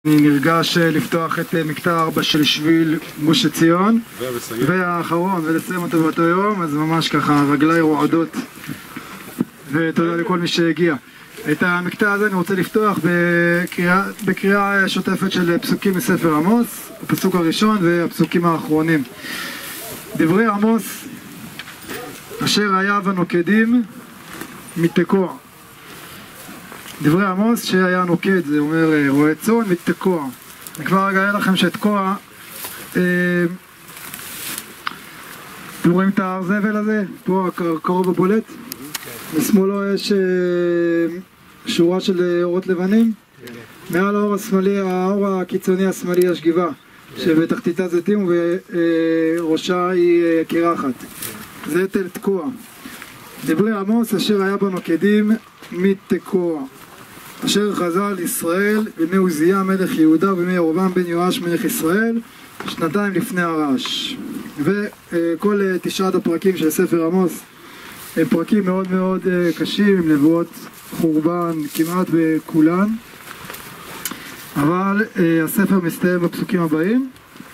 אני נרגש לפתוח את מקטע 4 של שביל גוש עציון והאחרון ולסיים אותו באותו יום, אז ממש ככה רגליי רועדות ותודה לכל מי שהגיע. את המקטע הזה אני רוצה לפתוח בקריאה שוטפת של פסוקים מספר עמוס, הפסוק הראשון והפסוקים האחרונים. דברי עמוס: אשר היה בנוקדים מתקוע. דברי עמוס שהיה נוקד, זה אומר רועה צאן מתקוע. אני כבר רגע לכם שתקוע, אתם רואים את ההר זבל הזה? פה קרוב הבולט? בשמאלו יש שורה של אורות לבנים. מעל האור השמאלי, האור הקיצוני השמאלי יש גבעה שבתחתיתה זיתים וראשה היא קרחת. זה תל תקוע. דברי עמוס אשר היה בנוקדים מתקוע, אשר חזה על ישראל בימי עוזיה מלך יהודה ובימי ירבעם בן יואש מלך ישראל, שנתיים לפני הרעש. וכל 9 הפרקים של ספר עמוס הם פרקים מאוד מאוד קשים, עם נבואות חורבן כמעט בכולן, אבל הספר מסתיים בפסוקים הבאים.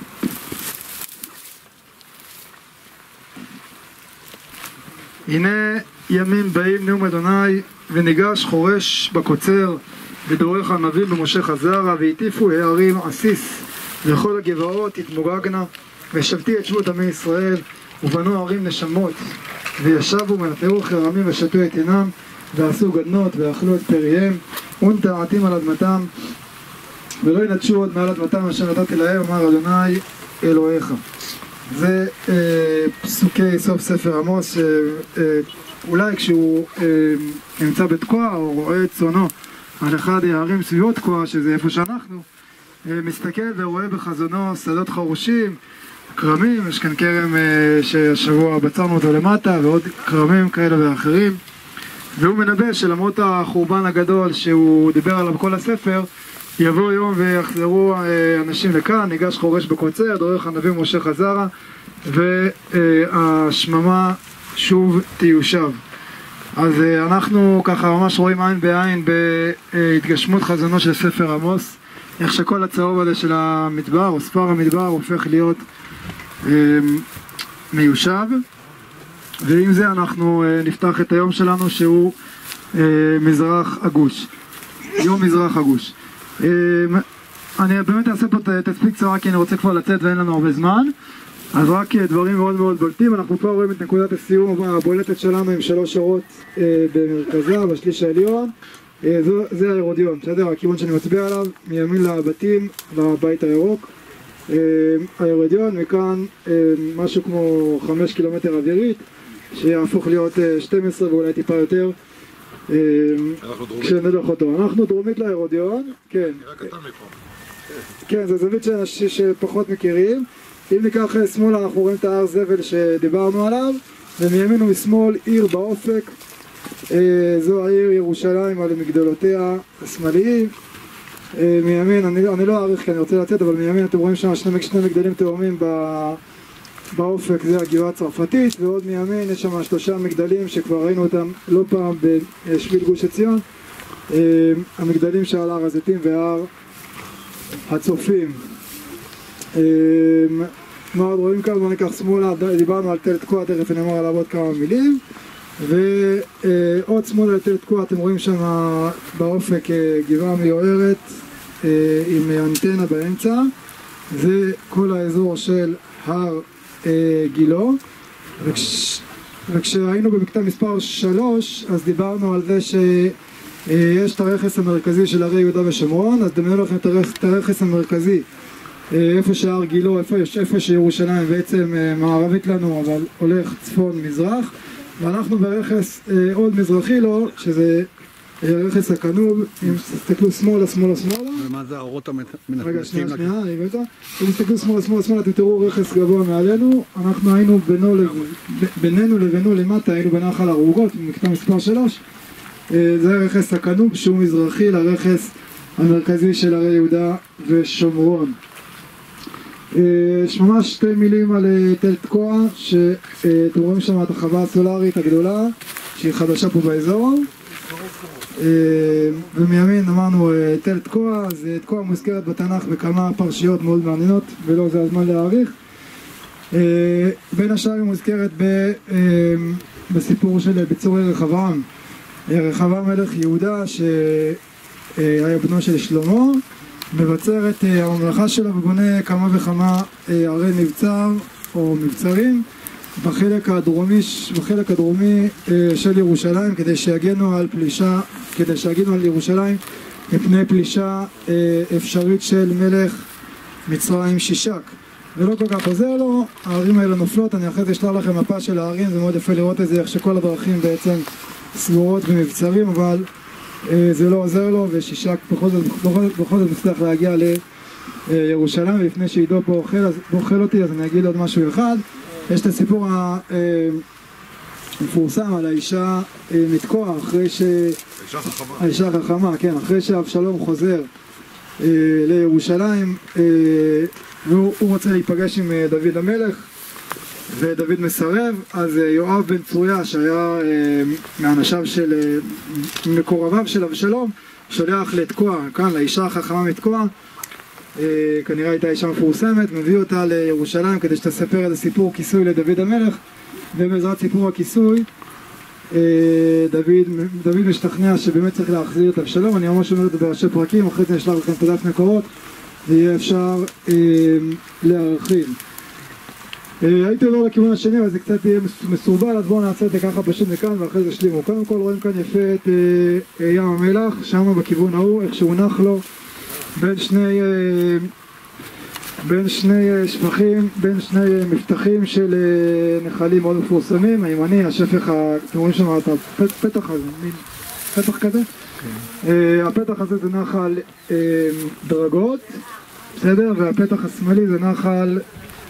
הנה ימים באים נאום אדוני, וניגש חורש בקוצר ודורך הנביא במושך הזרע, והטיפו הערים עסיס וכל הגבעות התמוגגנה, ושבתי את שבות עמי ישראל, ובנו ערים נשמות, וישבו ונטעו חרמים ושתו את עינם, ועשו גדנות ואכלו את פריהם, ונטעתים על אדמתם, ולא ינטשו עוד מעל אדמתם אשר נתתי להם, אמר אדוני אלוהיך. זה פסוקי סוף ספר עמוס, אולי כשהוא נמצא בתקוע או רואה את צונו על אחד הערים סביבות תקוע, שזה איפה שאנחנו, מסתכל ורואה בחזונו שדות חרושים, קרמים, יש כאן כרם שהשבוע בצרנו אותו למטה ועוד קרמים כאלה ואחרים, והוא מנבא שלמרות החורבן הגדול שהוא דיבר עליו כל הספר, יבוא יום ויחזרו אנשים לכאן, ניגש חורש בקוצר, דורך הנביא מושך הזרע, והשממה שוב תיושב. אז אנחנו ככה ממש רואים עין בעין בהתגשמות חזונו של ספר עמוס, איך שכל הצהוב הזה של המדבר או ספר המדבר הופך להיות מיושב. ועם זה אנחנו נפתח את היום שלנו שהוא מזרח הגוש, יום מזרח הגוש. אני באמת אעשה פה תצפיק קצרה כי אני רוצה כבר לצאת ואין לנו הרבה זמן, אז רק דברים מאוד מאוד בולטים. אנחנו פה רואים את נקודת הסיום הבולטת שלנו עם 3 אורות במרכזה בשליש העליון. זה ההרודיון, בסדר? הכיוון שאני מצביע עליו מימין לבתים, לבית הירוק, ההרודיון. מכאן משהו כמו 5 קילומטר אווירית שיהפוך להיות 12 ואולי טיפה יותר כשנדוח אותו. אנחנו דרומית להרודיון, כן, כן, זה זווית שפחות מכירים. אם ניקח שמאלה אנחנו רואים את ההר זבל שדיברנו עליו, ומימין ומשמאל עיר באופק, זו העיר ירושלים על מגדלותיה השמאליים. מימין, אני לא אעריך כי אני רוצה לצאת, אבל מימין אתם רואים שם שני מגדלים תאומים באופק, זה הגבעה הצרפתית, ועוד מימין יש שם 3 מגדלים שכבר ראינו אותם לא פעם בשביל גוש עציון, המגדלים שעל הר הזיתים והר הצופים. מה עוד רואים כאן? בואו ניקח שמאלה, דיברנו על תל תקוע, תכף אני אומר עליו עוד כמה מילים, ועוד שמאלה לתל תקוע אתם רואים שם באופק גבעה מיוערת עם אנטנה באמצע, זה כל האזור של הר גילו. וכשהיינו במקטע מספר 3 אז דיברנו על זה שיש את הרכס המרכזי של הרי יהודה ושומרון, אז דמיינו לכם את הרכס המרכזי איפה שהר גילו, איפה שירושלים בעצם מערבית לנו אבל הולך צפון מזרח, ואנחנו ברכס עוד מזרחי לו שזה רכס הכנוב. אם תסתכלו שמאלה שמאלה שמאלה, ומה זה האורות המנפנפים? רגע שנייה, אני אביא אותה. אם תסתכלו שמאלה שמאלה שמאלה אתם תראו רכס גבוה מעלינו, אנחנו היינו בינינו לבינו למטה, היינו בנחל ערוגות במקטע מספר 3, זה רכס הכנוב שהוא מזרחי לרכס המרכזי של הרי יהודה ושומרון. יש ממש 2 מילים על תל תקוע, שאתם רואים שם את החווה הסולארית הגדולה שהיא חדשה פה באזור. ומימין אמרנו תל תקוע, אז תקוע מוזכרת בתנ"ך בכמה פרשיות מאוד מעניינות ולא זה הזמן להאריך. בין השאר היא מוזכרת בסיפור של ביצורי רחבעם. רחבעם מלך יהודה שהיה בנו של שלמה, מבצר את הממלכה שלו ובונה כמה וכמה ערי מבצר או מבצרים בחלק הדרומי של ירושלים, כדי שיגנו על ירושלים מפני פלישה אפשרית של מלך מצרים שישק. ולא כל כך עוזר לו, הערים האלה נופלות. אני אחרי זה אשלח לכם מפה של הערים, זה מאוד יפה לראות את זה, איך שכל הדרכים בעצם סגורות במבצרים, אבל זה לא עוזר לו, ושישק בכל זאת מצליח להגיע לירושלים. ולפני שעידו פה אוכל אותי, אז אני אגיד עוד משהו אחד. יש את הסיפור המפורסם על האישה מתקוע, האישה חכמה, כן, אחרי שאבשלום חוזר לירושלים, והוא רוצה להיפגש עם דוד המלך, ודוד מסרב. אז יואב בן צרויה, שהיה מאנשיו של מקורביו של אבשלום, שולח לתקוע, כאן לאישה החכמה מתקוע, כנראה הייתה אישה מפורסמת, מביא אותה לירושלים כדי שתספר את הסיפור כיסוי לדוד המלך, ובעזרת סיפור הכיסוי דוד משתכנע שבאמת צריך להחזיר את אבשלום. אני ממש אומר את זה בראשי פרקים, אחרי זה נשלח לכם תדף מקורות ויהיה אפשר להרחיב. הייתי עובר לכיוון השני, אבל זה קצת יהיה מסורבל, אז בואו נעשה את זה ככה פשוט מכאן ואחרי זה שלימו. קודם כל רואים כאן יפה את ים המלח, שם בכיוון ההוא, איך שהונח לו בין שני שפכים, בין שני מפתחים של נחלים מאוד מפורסמים. הימני, השפך, אתם רואים שם את הפתח הזה, מין פתח כזה. הפתח הזה זה נחל דרגות, בסדר? והפתח השמאלי זה נחל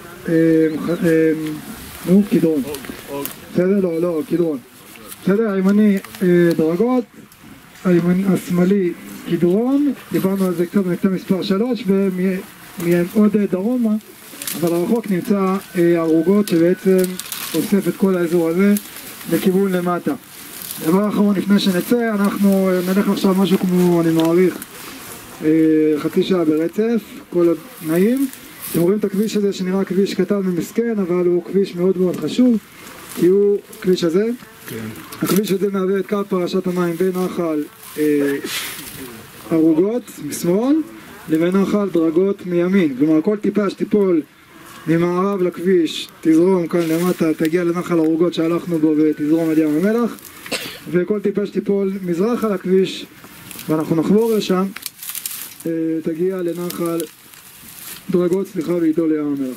קדרון. בסדר? לא, קדרון. בסדר? הימני דרגות, השמאלי קדרון, דיברנו על זה קצת במקטע מספר 3, ומעוד דרומה, אבל הרחוק נמצא ערוגות שבעצם אוסף את כל האזור הזה לכיוון למטה. דבר אחרון לפני שנצא, אנחנו נלך עכשיו משהו כמו, אני מעריך, חצי שעה ברצף, כל התנאים. אתם רואים את הכביש הזה שנראה כביש קטן ומסכן, אבל הוא כביש מאוד מאוד חשוב, כי הוא כביש הזה. כן. הכביש הזה מהווה את קו פרשת המים בין נחל ערוגות משמאל לבין נחל דרגות מימין. כלומר כל טיפה שתיפול ממערב לכביש תזרום כאן למטה, תגיע לנחל ערוגות שהלכנו בו ותזרום עד ים המלח, וכל טיפה שתיפול מזרח על הכביש ואנחנו נחבור לשם תגיע לנחל דרגות, ואיתו לים המלח.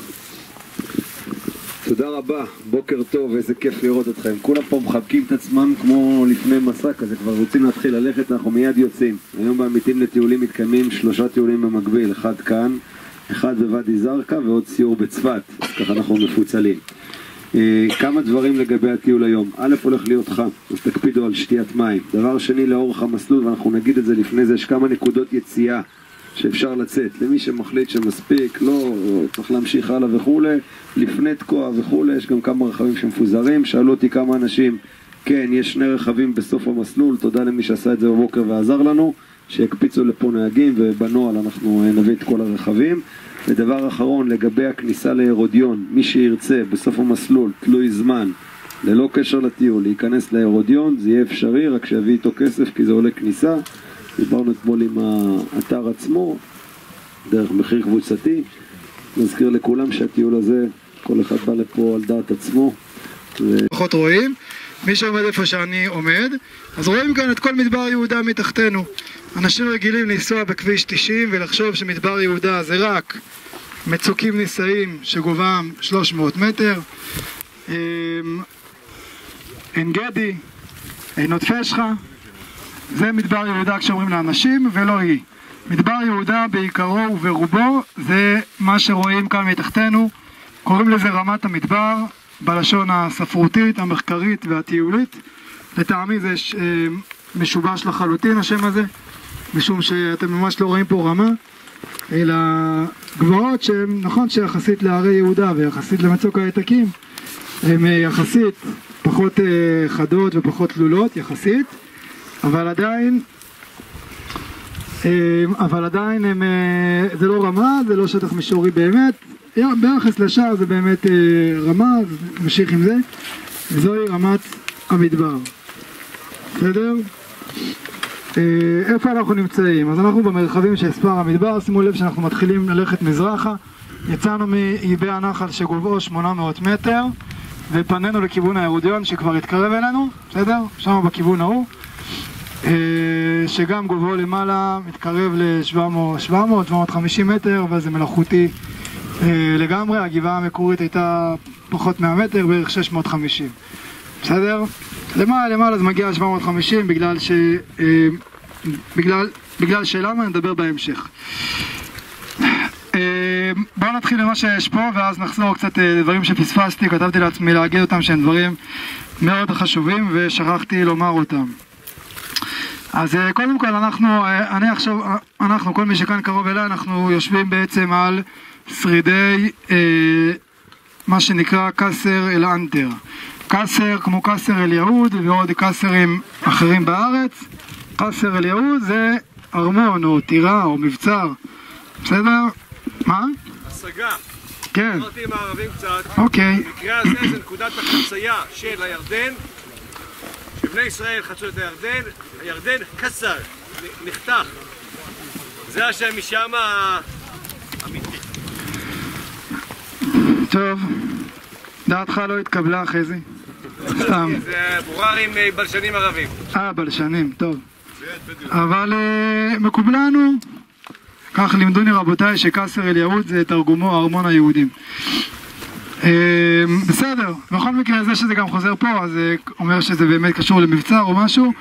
תודה רבה, בוקר טוב, איזה כיף לראות אתכם. כולם פה מחבקים את עצמם כמו לפני מסע כזה, כבר רוצים להתחיל ללכת, אנחנו מיד יוצאים. היום בעמיתים לטיולים מתקיימים 3 טיולים במקביל, אחד כאן, אחד בוואדי זרקא ועוד סיור בצפת, אז ככה אנחנו מפוצלים. כמה דברים לגבי הטיול היום. א', הולך להיות חם, אז תקפידו על שתיית מים. דבר שני, לאורך המסלול, ואנחנו נגיד את זה לפני זה, יש כמה נקודות יציאה שאפשר לצאת. למי שמחליט שמספיק, לא צריך להמשיך הלאה וכו', לפני תקוע וכו', יש גם כמה רכבים שמפוזרים. שאלו אותי כמה אנשים, כן, יש 2 רכבים בסוף המסלול, תודה למי שעשה את זה בבוקר ועזר לנו, שיקפיצו לפה נהגים, ובנועל אנחנו נביא את כל הרכבים. ודבר אחרון, לגבי הכניסה להרודיון, מי שירצה בסוף המסלול, תלוי זמן, ללא קשר לטיול, להיכנס להרודיון, זה יהיה אפשרי, רק שיביא איתו כסף, כי זה עולה כניסה. דיברנו אתמול עם האתר עצמו, דרך מחיר קבוצתי. נזכיר לכולם שהטיול הזה, כל אחד בא לפה על דעת עצמו. פחות רואים, מי שעומד איפה שאני עומד, אז רואים כאן את כל מדבר יהודה מתחתנו. אנשים רגילים לנסוע בכביש 90 ולחשוב שמדבר יהודה זה רק מצוקים נישאים שגובהם 300 מטר, אין גדי, אין עוד פשחה. זה מדבר יהודה כשאומרים לאנשים, ולא היא. מדבר יהודה בעיקרו וברובו זה מה שרואים כאן מתחתנו. קוראים לזה רמת המדבר בלשון הספרותית, המחקרית והטיולית. לטעמי זה משובש לחלוטין השם הזה, משום שאתם ממש לא רואים פה רמה, אלא גבעות שהן, נכון שיחסית להרי יהודה ויחסית למצוק העתקים, הן יחסית פחות חדות ופחות תלולות, יחסית, אבל עדיין זה לא רמה, זה לא שטח מישורי באמת, ביחס לשאר זה באמת רמה, נמשיך עם זה, זוהי רמת המדבר. בסדר? איפה אנחנו נמצאים? אז אנחנו במרחבים של ספר המדבר, שימו לב שאנחנו מתחילים ללכת מזרחה, יצאנו מאיבי הנחל שגובהו 800 מטר, ופנינו לכיוון ההרודיון שכבר התקרב אלינו, בסדר? שם בכיוון ההוא, שגם גובהו למעלה מתקרב ל-700-750 מטר, אבל זה מלאכותי לגמרי. הגבעה המקורית הייתה פחות 100 מטר, בערך 650, בסדר? למעלה זה מגיע ל-750 בגלל שלמה נדבר בהמשך. בואו נתחיל למה שיש פה ואז נחזור קצת דברים שפספסתי, כתבתי לעצמי להגיד אותם שהם דברים מאוד חשובים ושכחתי לומר אותם. אז קודם כל אנחנו, כל מי שכאן קרוב אליי, אנחנו יושבים בעצם על שרידי מה שנקרא קסר אל אנטר. קסר כמו קסר אל יהוד ועוד קסרים אחרים בארץ. קסר אל יהוד זה ארמון או טירה או מבצר, בסדר? מה? השגה. כן. אמרתי עם הערבים קצת. אוקיי. במקרה הזה זה נקודת החצייה של הירדן, שבני ישראל חצו את הירדן, הירדן קסר, נחתך. זה השם משם האמיתי. טוב, דעתך לא התקבלה חזי? סתם. זה בורר עם בלשנים ערבים. בלשנים, טוב. אבל מקובלנו, כך לימדוני רבותיי שקסר אל יהוד זה תרגומו ארמון היהודים. בסדר, בכל מקרה זה שזה גם חוזר פה, אז זה אומר שזה באמת קשור למבצר או משהו,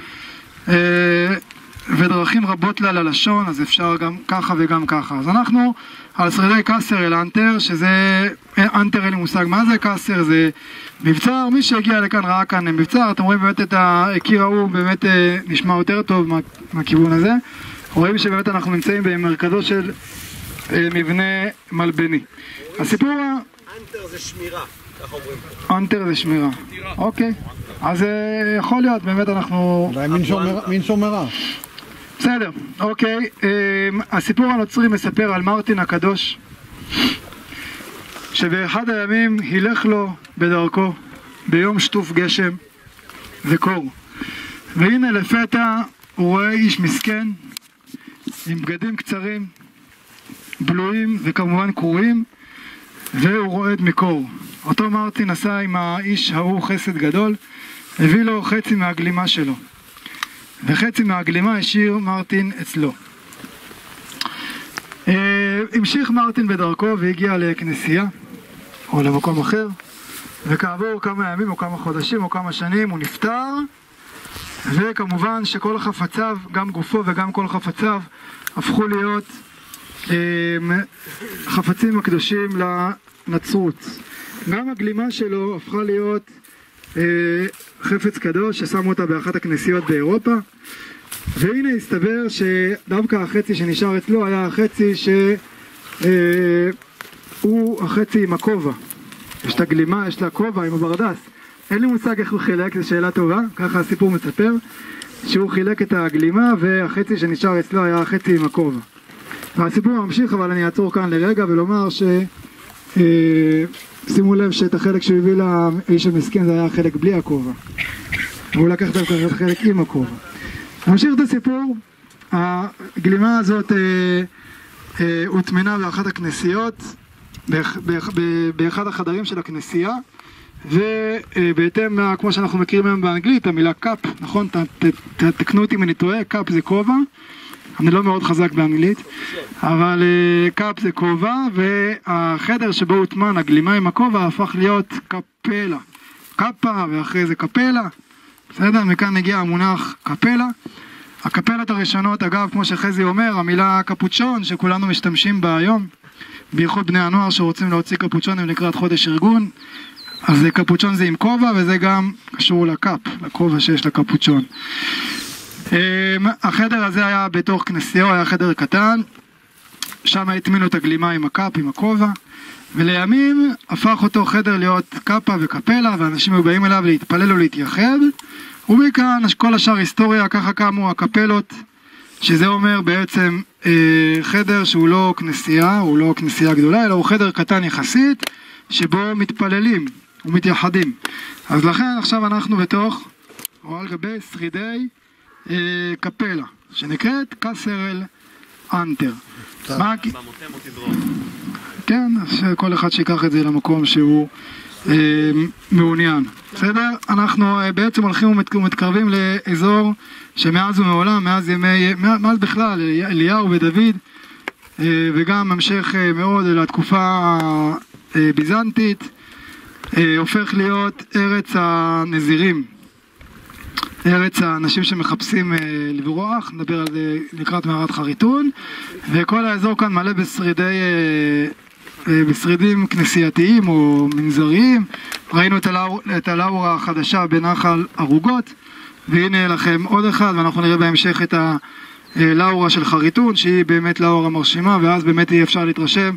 ודרכים רבות לה ללשון, אז אפשר גם ככה וגם ככה. אז אנחנו על שרידי קסר אל אנטר, שזה, אנטר אין לי מושג מה זה, קסר זה מבצר, מי שהגיע לכאן ראה כאן מבצר, אתם רואים באמת את הקיר ההוא, באמת נשמע יותר טוב מהכיוון הזה, רואים שבאמת אנחנו נמצאים במרכזו של מבנה מלבני. הסיפור אנטר זה שמירה, ככה אומרים פה. אנטר זה שמירה, אוקיי, אז יכול להיות, באמת אנחנו... אולי מין שומרה. בסדר, אוקיי, הסיפור הנוצרי מספר על מרטין הקדוש, שבאחד הימים הילך לו בדרכו ביום שטוף גשם וקור, והנה לפתע הוא רואה איש מסכן עם בגדים קצרים, בלויים וכמובן קרועים, והוא רועד מקור. אותו מרטין עשה עם האיש ההוא חסד גדול, הביא לו חצי מהגלימה שלו, וחצי מהגלימה השאיר מרטין אצלו. המשיך מרטין בדרכו והגיע לכנסייה או למקום אחר, וכעבור כמה ימים או כמה חודשים או כמה שנים הוא נפטר, וכמובן שכל חפציו, גם גופו וגם כל חפציו, הפכו להיות חפצים הקדושים לנצרות. גם הגלימה שלו הפכה להיות חפץ קדוש ששמו אותה באחת הכנסיות באירופה, והנה הסתבר שדווקא החצי שנשאר אצלו היה החצי שהוא החצי עם הכובע. יש את הגלימה, יש את הכובע עם הברדס, אין לי מושג איך הוא חילק, זו שאלה טובה, ככה הסיפור מספר שהוא חילק את הגלימה והחצי שנשאר אצלו היה החצי עם הכובע. והסיפור ממשיך, אבל אני אעצור כאן לרגע ולומר שימו לב שאת החלק שהוא הביא לאיש המסכן זה היה חלק בלי הכובע, והוא לקח דווקא את החלק עם הכובע. נמשיך את הסיפור. הגלימה הזאת הוטמנה באחת הכנסיות, באחד החדרים של הכנסייה, ובהתאם כמו שאנחנו מכירים היום באנגלית, המילה קאפ, נכון? תקנו אותי אם אני טועה, קאפ זה כובע, אני לא מאוד חזק באנגלית, אבל קאפ זה כובע, והחדר שבו הוטמן הגלימה עם הכובע הפך להיות קפלה, קאפה ואחרי זה קפלה, בסדר? מכאן הגיע המונח קפלה. הקפלות הראשונות, אגב, כמו שחזי אומר, המילה קפוצ'ון שכולנו משתמשים בה היום, בייחוד בני הנוער שרוצים להוציא קפוצ'ונים לקראת חודש ארגון, אז קפוצ'ון זה עם כובע, וזה גם קשור לקאפ, לכובע שיש לקפוצ'ון. החדר הזה היה בתוך כנסייה, היה חדר קטן, שם הטמינו את הגלימה עם הקאפ, עם הכובע, ולימים הפך אותו חדר להיות קאפה וקפלה, ואנשים היו באים אליו להתפלל או להתייחד, ומכאן כל השאר היסטוריה, ככה קמו הקפלות, שזה אומר בעצם חדר שהוא לא כנסייה, הוא לא כנסייה גדולה, אלא הוא חדר קטן יחסית, שבו מתפללים ומתייחדים. אז לכן עכשיו אנחנו בתוך, או על גבי שרידי קפלה, שנקראת קסרל אנטר. כן, שכל אחד שיקח את זה למקום שהוא מעוניין. בסדר? אנחנו בעצם הולכים ומתקרבים לאזור שמאז ומעולם, מאז בכלל, אליהו ודוד, וגם המשך מאוד לתקופה הביזנטית, הופך להיות ארץ הנזירים, ארץ האנשים שמחפשים לברוח, נדבר על זה לקראת מערת חריטון, וכל האזור כאן מלא בשרידים כנסייתיים או מנזריים. ראינו את הלאורה החדשה בנחל ערוגות, והנה לכם עוד אחד, ואנחנו נראה בהמשך את הלאורה של חריטון, שהיא באמת לאורה מרשימה, ואז באמת יהיה אפשר להתרשם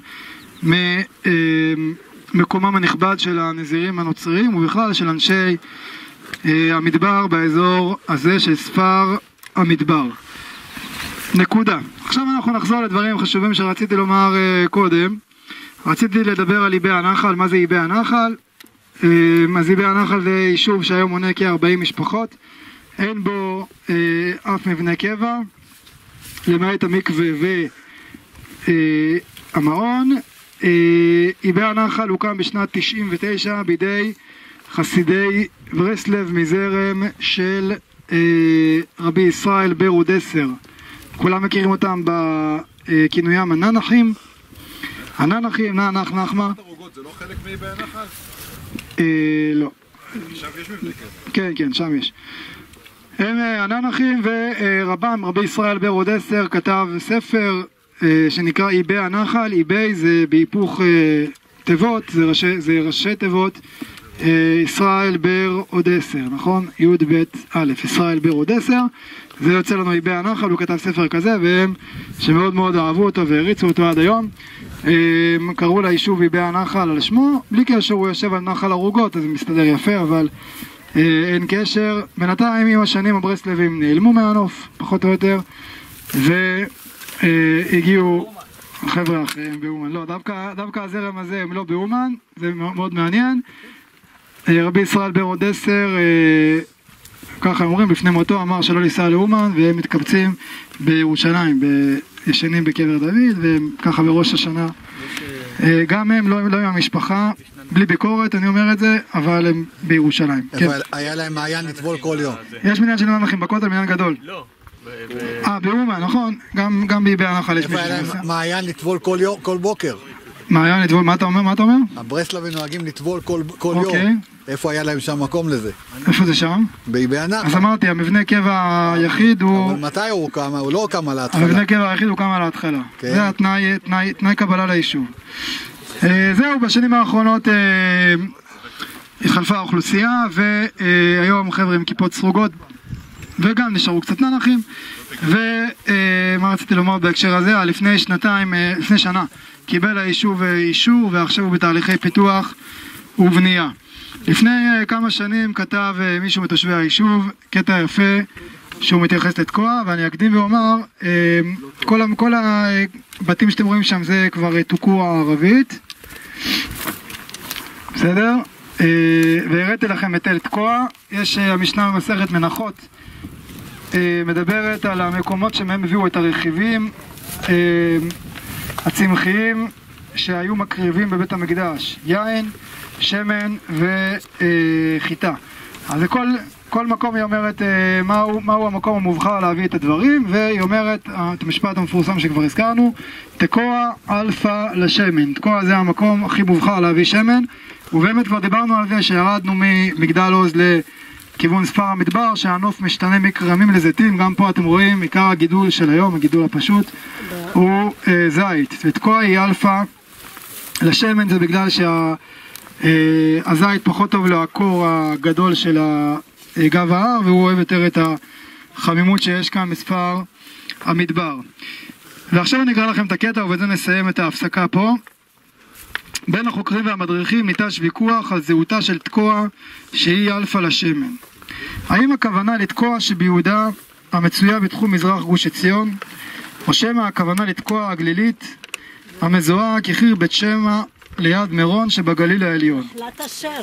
ממקומם הנכבד של הנזירים הנוצריים, ובכלל של אנשי המדבר באזור הזה של ספר המדבר. נקודה. עכשיו אנחנו נחזור לדברים חשובים שרציתי לומר קודם. רציתי לדבר על איבי הנחל. מה זה איבי הנחל? אז איבי הנחל זה יישוב שהיום מונה כ-40 משפחות. אין בו אף מבנה קבע, למעט המקווה והמעון. איבי הנחל הוקם בשנת 99 בידי חסידי ברסלב מזרם של רבי ישראל בר אודסר. כולם מכירים אותם בכינויים הננחים. הננחים, נח, נחמה. זה לא חלק מאיבי הנחל? לא. שם יש מבנה כזה. כן, כן, שם יש. הם הננחים, ורבם, רבי ישראל בר אודסר, כתב ספר שנקרא איבי הנחל. איבי זה בהיפוך תיבות, זה ראשי תיבות. ישראל בר אודסר, נכון? י' ב' א', ישראל בר אודסר, זה יוצא לנו איבי הנחל. הוא כתב ספר כזה, והם שמאוד מאוד אהבו אותו והריצו אותו עד היום, קראו ליישוב איבי הנחל על שמו, בלי קשר הוא יושב על נחל ערוגות, אז זה מסתדר יפה, אבל אין קשר. בינתיים עם השנים הברסלבים נעלמו מהנוף, פחות או יותר, והגיעו חבר'ה אחריהם באומן. לא, דווקא הזרם הזה הם לא באומן, זה מאוד מעניין. רבי ישראל בר אודסר, ככה אומרים, לפני מותו אמר שלא לנסוע לאומן, והם מתקבצים בירושלים, ישנים בקבר דוד, והם ככה בראש השנה. גם הם לא עם המשפחה, בלי ביקורת, אני אומר את זה, אבל הם בירושלים. היה להם מעיין לטבול כל יום. יש מניין של הנחים בכותל, מניין גדול. לא. באומן, נכון, גם באיבי הנחל יש היה להם מעיין לטבול כל בוקר. מעיין לטבול, מה אתה אומר? הברסלבים נוהגים לטבול כל יום. איפה היה להם שם מקום לזה? איפה זה שם? באיבי הנחל. אז אמרתי, המבנה קבע היחיד הוא... אבל מתי הוא קם? הוא לא קם על ההתחלה. המבנה קבע היחיד הוא קם על ההתחלה. זה התנאי קבלה ליישוב. זהו, בשנים האחרונות התחלפה האוכלוסייה, והיום חבר'ה עם כיפות סרוגות, וגם נשארו קצת ננחים. ומה רציתי לומר בהקשר הזה? לפני שנה קיבל היישוב אישור, ועכשיו הוא בתהליכי פיתוח ובנייה. לפני כמה שנים כתב מישהו מתושבי היישוב קטע יפה שהוא מתייחס לתקוע, ואני אקדים ואומר, כל הבתים שאתם רואים שם זה כבר תוקוע ערבית, בסדר? והראיתי לכם את תקוע. יש המשנה במסכת מנחות מדברת על המקומות שמהם הביאו את הרכיבים הצמחיים שהיו מקריבים בבית המקדש, יין, שמן וחיטה. אז כל מקום היא אומרת מהו המקום המובחר להביא את הדברים, והיא אומרת את המשפט המפורסם שכבר הזכרנו, תקוע אלפא לשמן. תקוע זה המקום הכי מובחר להביא שמן, ובאמת כבר דיברנו על זה שירדנו ממגדל עוז לכיוון ספר המדבר, שהנוף משתנה מכרמים לזיתים. גם פה אתם רואים עיקר הגידול של היום, הגידול הפשוט, הוא זית, ותקוע היא אלפא לשמן. זה בגלל הזית פחות טוב לו הקור הגדול של גב ההר, והוא אוהב יותר את החמימות שיש כאן בספר המדבר. ועכשיו אני אקרא לכם את הקטע, ובזה נסיים את ההפסקה פה. בין החוקרים והמדריכים ניטש ויכוח על זהותה של תקוע שהיא אלפא לשמן. האם הכוונה לתקוע שביהודה המצויה בתחום מזרח גוש עציון, או שמא הכוונה לתקוע הגלילית המזוהה כחיר בית שמע ליד מירון שבגליל העליון? החלט אשר.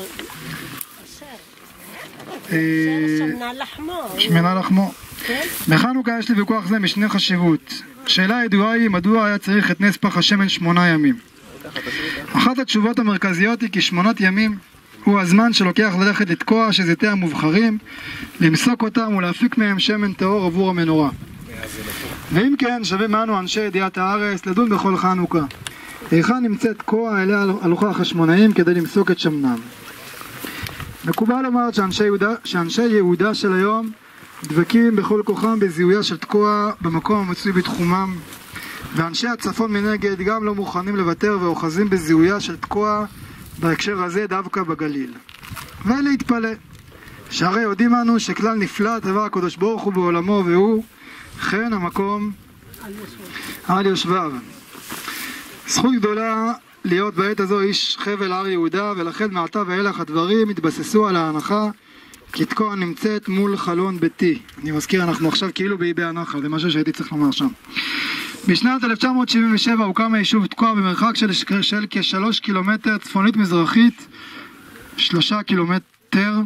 שמנה לחמו. בחנוכה יש לי ויכוח זה משנה חשיבות. שאלה הידועה היא מדוע היה צריך את נס פח השמן 8 ימים. אחת התשובות המרכזיות היא כי 8 ימים הוא הזמן שלוקח ללכת לתקוע שזיתי המובחרים, למסוק אותם ולהפיק מהם שמן טהור עבור המנורה. ואם כן, שווה מענו אנשי ידיעת הארץ לדון בכל חנוכה היכן נמצאת תקוע אליה הלכו החשמונאים כדי למסוק את שמנם. מקובל לומר שאנשי יהודה של היום דבקים בכל כוחם בזיהויה של תקוע במקום המצוי בתחומם, ואנשי הצפון מנגד גם לא מוכנים לוותר ואוחזים בזיהויה של תקוע בהקשר הזה דווקא בגליל. ולהתפלא, שהרי יודעים אנו שכלל נפלא טבע הקדוש ברוך הוא בעולמו והוא כן המקום על יושביו. זכות גדולה להיות בעת הזו איש חבל הר יהודה, ולכן מעתה ואילך הדברים התבססו על ההנחה כי תקוע נמצאת מול חלון ביתי. אני מזכיר, אנחנו עכשיו כאילו באיבי הנחל, זה משהו שהייתי צריך לומר שם. בשנת 1977 הוקם היישוב תקוע במרחק של כ3 קילומטר צפונית מזרחית 3 קילומטרים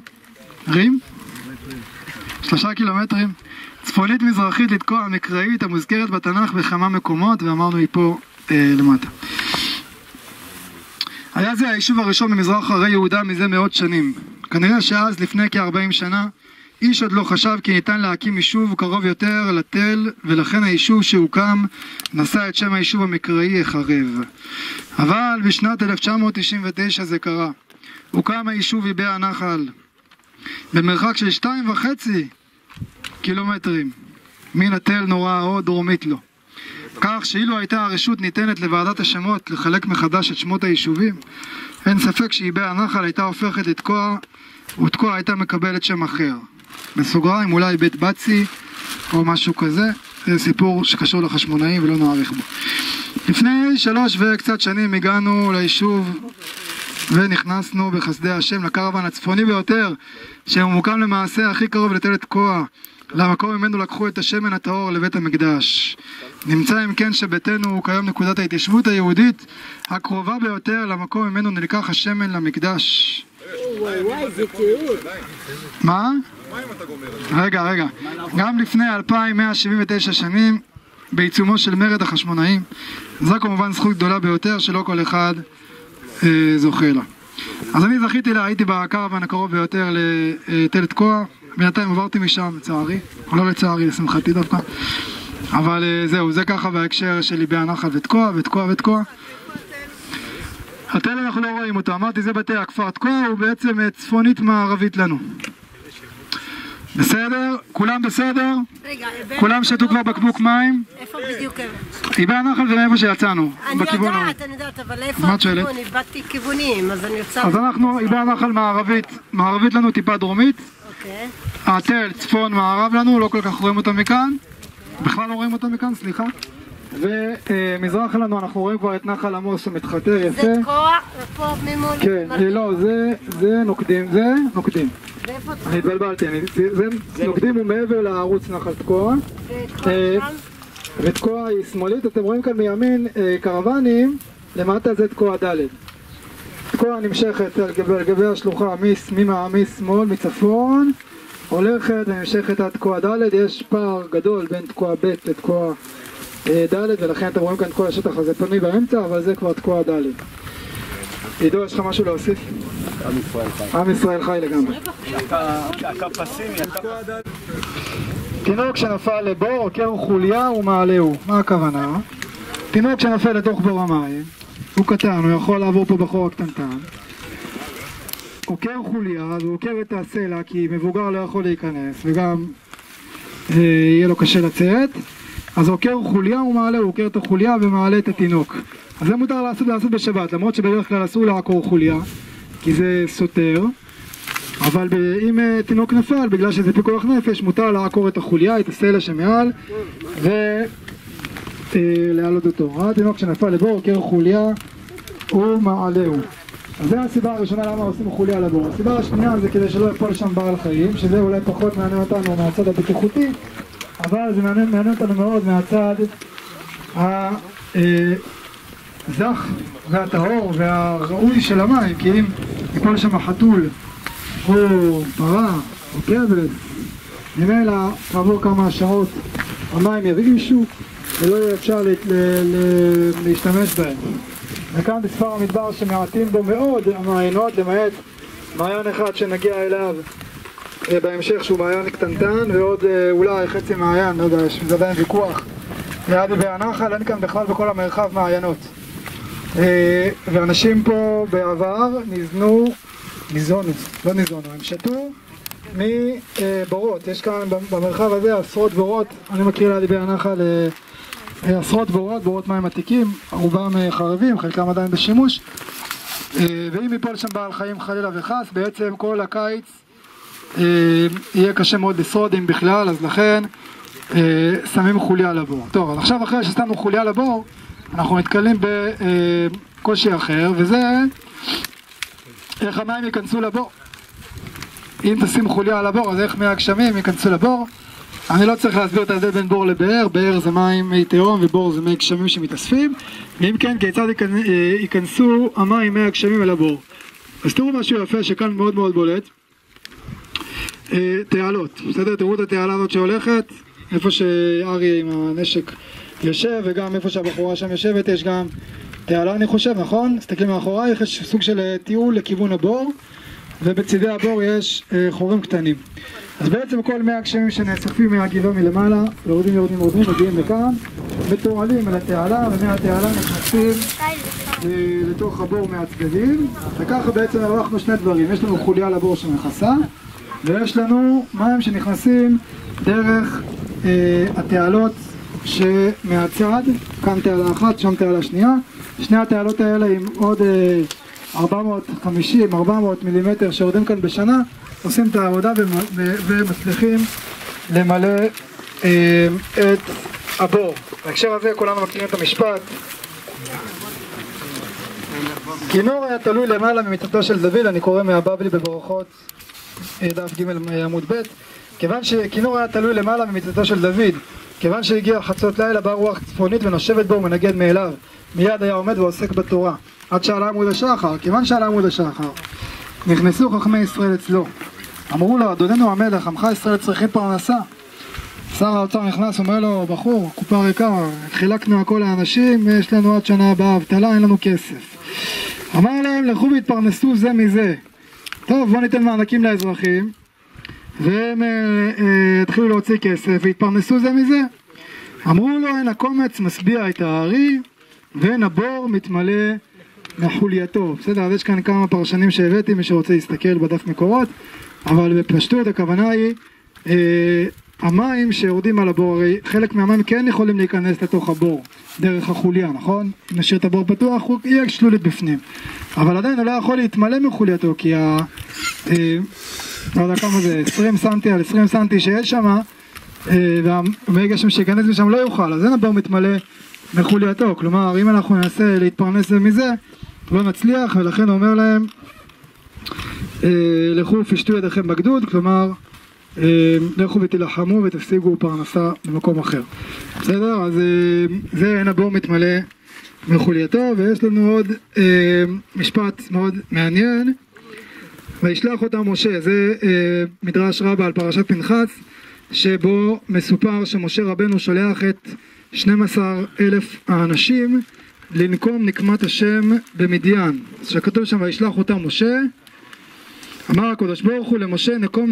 צפונית מזרחית לתקוע המקראית המוזכרת בתנ"ך בכמה מקומות, ואמרנו היא פה למטה. היה זה היישוב הראשון במזרח הרי יהודה מזה מאות שנים. כנראה שאז לפני כ-40 שנה איש עוד לא חשב כי ניתן להקים יישוב קרוב יותר לתל, ולכן היישוב שהוקם נשא את שם היישוב המקראי החרב. אבל בשנת 1999 זה קרה. הוקם היישוב איבי הנחל במרחק של 2.5 קילומטרים מן התל נורא או דרומית לו. כך שאילו הייתה הרשות ניתנת לוועדת השמות לחלק מחדש את שמות היישובים, אין ספק שאיבי הנחל הייתה הופכת לתקוע, ותקוע הייתה מקבלת שם אחר. בסוגריים אולי בית בצי או משהו כזה. זה סיפור שקשור לחשמונאים ולא נעריך בו. לפני 3 וקצת שנים הגענו ליישוב ונכנסנו בחסדי השם לקרוון הצפוני ביותר, שממוקם למעשה הכי קרוב לתל תקוע, למקום ממנו לקחו את השמן הטהור לבית המקדש. נמצא אם כן שביתנו הוא כיום נקודת ההתיישבות היהודית הקרובה ביותר למקום ממנו נלקח השמן למקדש. מה? רגע. גם לפני 2179 שנים בעיצומו של מרד החשמונאים. זו כמובן זכות גדולה ביותר שלא כל אחד זוכה לה. אז אני זכיתי לה, הייתי בקרוון הקרוב ביותר לתל תקוע. בינתיים עברתי משם לצערי, או לא לצערי, לשמחתי דווקא. אבל זהו, זה ככה בהקשר של איבי הנחל ותקוע. התל אנחנו לא רואים אותו, אמרתי זה בתי הכפר תקוע, הוא בעצם צפונית מערבית לנו. בסדר? כולם בסדר? כולם שתו כבר בקבוק מים? איפה בדיוק? איבי הנחל זה מאיפה שיצאנו, בכיוון ההוא. אני יודעת, אבל איפה הכיוון? איבדתי כיוונים, אז אני רוצה... אז אנחנו, איבי הנחל מערבית לנו טיפה דרומית. אוקיי. התל צפון מערב לנו, לא כל כך רואים אותו מכאן. בכלל לא רואים אותו מכאן, סליחה. ומזרח לנו אנחנו רואים כבר את נחל עמוס שמתחתר יפה. זה תקוע ופה ממול? כן, לא, זה נוקדים, אני התבלבלתי, נוקדים הוא מעבר לערוץ נחל תקוע. ותקוע היא שמאלית, אתם רואים כאן מימין קרוונים, למטה זה תקוע ד'. תקוע נמשכת על גבי השלוחה משמאל, מצפון, הולכת ונמשכת עד תקוע ד'. יש פער גדול בין תקוע ב' לתקוע ד', ולכן אתם רואים כאן כל השטח הזה פנוי באמצע, אבל זה כבר תקוע ד'. עידו, יש לך משהו להוסיף? עם ישראל חי לגמרי. תינוק שנפל לבור, עוקר חוליה ומעלהו. מה הכוונה? תינוק שנפל לתוך בור המים, הוא קטן, הוא יכול לעבור פה בחור הקטנטן. עוקר חוליה, הוא עוקר את הסלע כי מבוגר לא יכול להיכנס וגם יהיה לו קשה לצאת. אז עוקר חוליה ומעלה, הוא עוקר את החוליה ומעלה את התינוק. אז זה מותר לעשות בשבת, למרות שבדרך כלל אסור לעקור חוליה כי זה סותר. אבל אם תינוק נפל, בגלל שזה פיקוח נפש, מותר לעקור את החוליה, את הסלע שמעל ולהעלות אותו. תינוק שנפל לבור, עוקר חוליה ומעלהו. אז זו הסיבה הראשונה למה עושים חוליה לבור. הסיבה השנייה זה כדי שלא יפול שם בעל חיים, שזה אולי פחות מעניין אותנו מהצד הבטיחותי, אבל זה מעניין אותנו מאוד מהצד הזך והטהור והראוי של המים, כי אם יפול שם חתול או פרה או כבש, ממילא כעבור כמה שעות המים יבאישו ולא יהיה אפשר להשתמש בהם. וכאן בספר המדבר שמעטים בו מאוד המעיינות, למעט מעיין אחד שנגיע אליו בהמשך שהוא מעיין קטנטן, ועוד אולי חצי מעיין, לא יודע, יש עדיין ויכוח ליד והנחל, אין כאן בכלל בכל המרחב מעיינות. ואנשים פה בעבר הם שתו מבורות. יש כאן במרחב הזה עשרות בורות, אני מכיר ליד והנחל עשרות בורות מים עתיקים, רובם חרבים, חלקם עדיין בשימוש, ואם יפול שם בעל חיים חלילה וחס, בעצם כל הקיץ יהיה קשה מאוד לשרוד אם בכלל, אז לכן שמים חוליה לבור. טוב, אז עכשיו אחרי ששמנו חוליה לבור, אנחנו נתקלים בקושי אחר, וזה איך המים ייכנסו לבור. אם תשים חוליה לבור, אז איך מי הגשמים ייכנסו לבור? אני לא צריך להסביר את ההבדל בין בור לבאר, באר זה מים מי תהום ובור זה מי גשמים שמתאספים, ואם כן, כיצד ייכנסו המים מי הגשמים אל הבור. אז תראו משהו יפה שכאן מאוד מאוד בולט, תעלות, בסדר? תראו את התעלה הזאת שהולכת, איפה שארי עם הנשק יושב, וגם איפה שהבחורה שם יושבת יש גם תעלה אני חושב, נכון? תסתכלים מאחורי, יש סוג של טיול לכיוון הבור, ובצדי הבור יש חורים קטנים. אז בעצם כל מי הגשמים שנאספים מהגבעה מלמעלה, יורדים, מגיעים לכאן, מתועלים על התעלה, ומהתעלה נכנסים לתוך הבור מהצדדים, וככה בעצם הרווחנו שני דברים, יש לנו חוליה לבור שמכסה, ויש לנו מים שנכנסים דרך התעלות שמהצד, כאן תעלה אחת, שם תעלה שנייה, שני התעלות האלה עם עוד 450-400 מילימטר שיורדים כאן בשנה, עושים את העבודה ומצליחים למלא את הבור. בהקשר הזה כולנו מכירים את המשפט, כינור היה תלוי למעלה ממיטתו של דוד, אני קורא מהבבלי בברכות דף ג' עמוד ב', כיוון שכינור היה תלוי למעלה ממיטתו של דוד, כיוון שהגיע חצות לילה באה רוח צפונית ונושבת בו ומנגד מאליו, מיד היה עומד ועוסק בתורה עד שעלה עמוד השחר. כיוון שעלה עמוד השחר נכנסו חכמי ישראל אצלו, אמרו לו, אדוננו המלך, עמך ישראל צריכים פרנסה. שר האוצר נכנס, אומר לו, בחור, קופה ריקה, חילקנו הכל לאנשים, יש לנו עד שנה הבאה אבטלה, אין לנו כסף. אמר להם, לכו והתפרנסו זה מזה. טוב, בוא ניתן מענקים לאזרחים, והם התחילו להוציא כסף והתפרנסו זה מזה. אמרו לו, אין הקומץ משביע את הארי, ואין הבור מתמלא מחולייתו. בסדר, אז יש כאן כמה פרשנים שהבאתי, מי שרוצה להסתכל בדף מקורות, אבל בפשטות הכוונה היא, המים שיורדים על הבור, הרי חלק מהמים כן יכולים להיכנס לתוך הבור דרך החוליה, נכון? אם נשאיר את הבור פתוח, הוא יהיה שלולית בפנים, אבל עדיין הוא לא יכול להתמלא מחולייתו, כי לא יודע כמה זה, 20 סנטי על 20 סנטי שיש שם, והמגע שם שיכנס משם לא יוכל, אז אין הבור מתמלא מחולייתו. כלומר, אם אנחנו ננסה להתפרנס מזה, לא נצליח, ולכן הוא אומר להם, לכו פשטו ידיכם בגדוד, כלומר, לכו ותלחמו ותשיגו פרנסה במקום אחר. בסדר? אז זה אין הבור מתמלא מחולייתו. ויש לנו עוד משפט מאוד מעניין, וישלח אותם משה, זה מדרש רבה על פרשת פנחס, שבו מסופר שמשה רבנו שולח את 12,000 האנשים לנקום נקמת השם במדיין. אז שכתוב שם וישלח אותם משה, אמר הקדוש ברוך הוא למשה,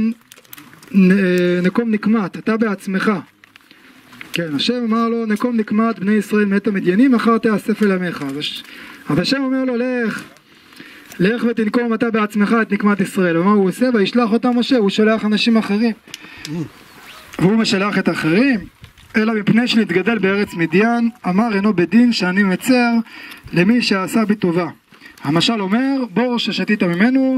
נקום נקמת, אתה בעצמך. כן, השם אמר לו, נקום נקמת בני ישראל מאת המדיינים, אחר תאסף אל עמך. אבל השם אומר לו, לך ותנקום אתה בעצמך את נקמת ישראל. ומה הוא עושה? וישלח אותם משה, הוא שולח אנשים אחרים. והוא משלח את האחרים, אלא מפני שנתגדל בארץ מדיין, אמר אינו בדין שאני מצר למי שעשה בי טובה. המשל אומר, בור ששתית ממנו,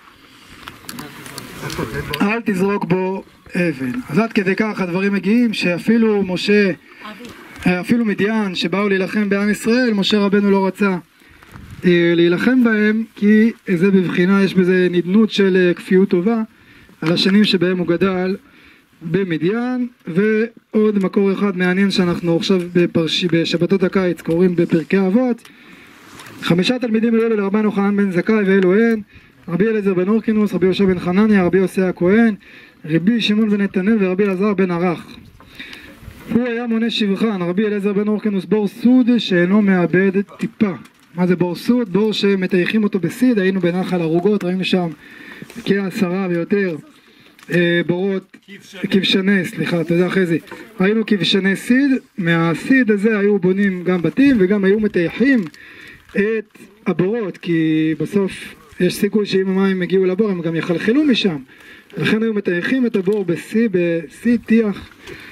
אל תזרוק בו אבן. אז עד כדי כך הדברים מגיעים שאפילו משה, אפילו מדיין שבאו להילחם בעם ישראל, משה רבנו לא רצה להילחם בהם, כי זה בבחינה, יש בזה נדנות של כפיות טובה על השנים שבהם הוא גדל במדיין. ועוד מקור אחד מעניין שאנחנו עכשיו בשבתות הקיץ קוראים בפרקי אבות, 5 תלמידים אלו לרבן יוחנן בן זכאי ואלו הן: רבי אליעזר בן אורקינוס, רבי יהושע בן חנניה, רבי יוסי הכהן, רבי שמעון בן נתנאל ורבי אלעזר בן ערך. הוא היה מונה שבחן. רבי אליעזר בן אורקינוס בור סוד שאינו מאבד טיפה. מה זה בור סוד? בור שמטייחים אותו בסיד. היינו בנחל ערוגות, ראינו שם כ10 ויותר בורות, כבשני, סליחה, תודה חזי, ראינו כבשני סיד. מהסיד הזה היו בונים גם בתים וגם היו מטייחים את הבורות, כי בסוף יש סיכוי שאם המים הגיעו לבור הם גם יחלחלו משם, לכן היו מטייחים את הבור בסי טיח.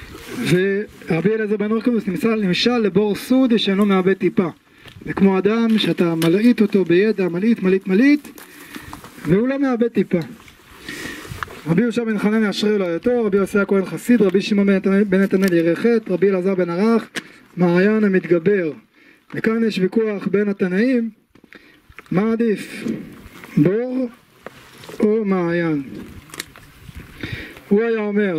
ורבי אליעזר בן אורקינוס נמשל לבור סוד שאינו מאבד טיפה. זה כמו אדם שאתה מלאית אותו בידע, מלאית והוא לא מאבד טיפה. רבי יהושע בן חנניה אשרי אלוהיתו, רבי יוסי הכהן חסיד, רבי שמעון בן נתנאל ירחת, רבי אלעזר בן ערך מעיין המתגבר. וכאן יש ויכוח בין התנאים, מה עדיף, בור או מעיין? הוא היה אומר,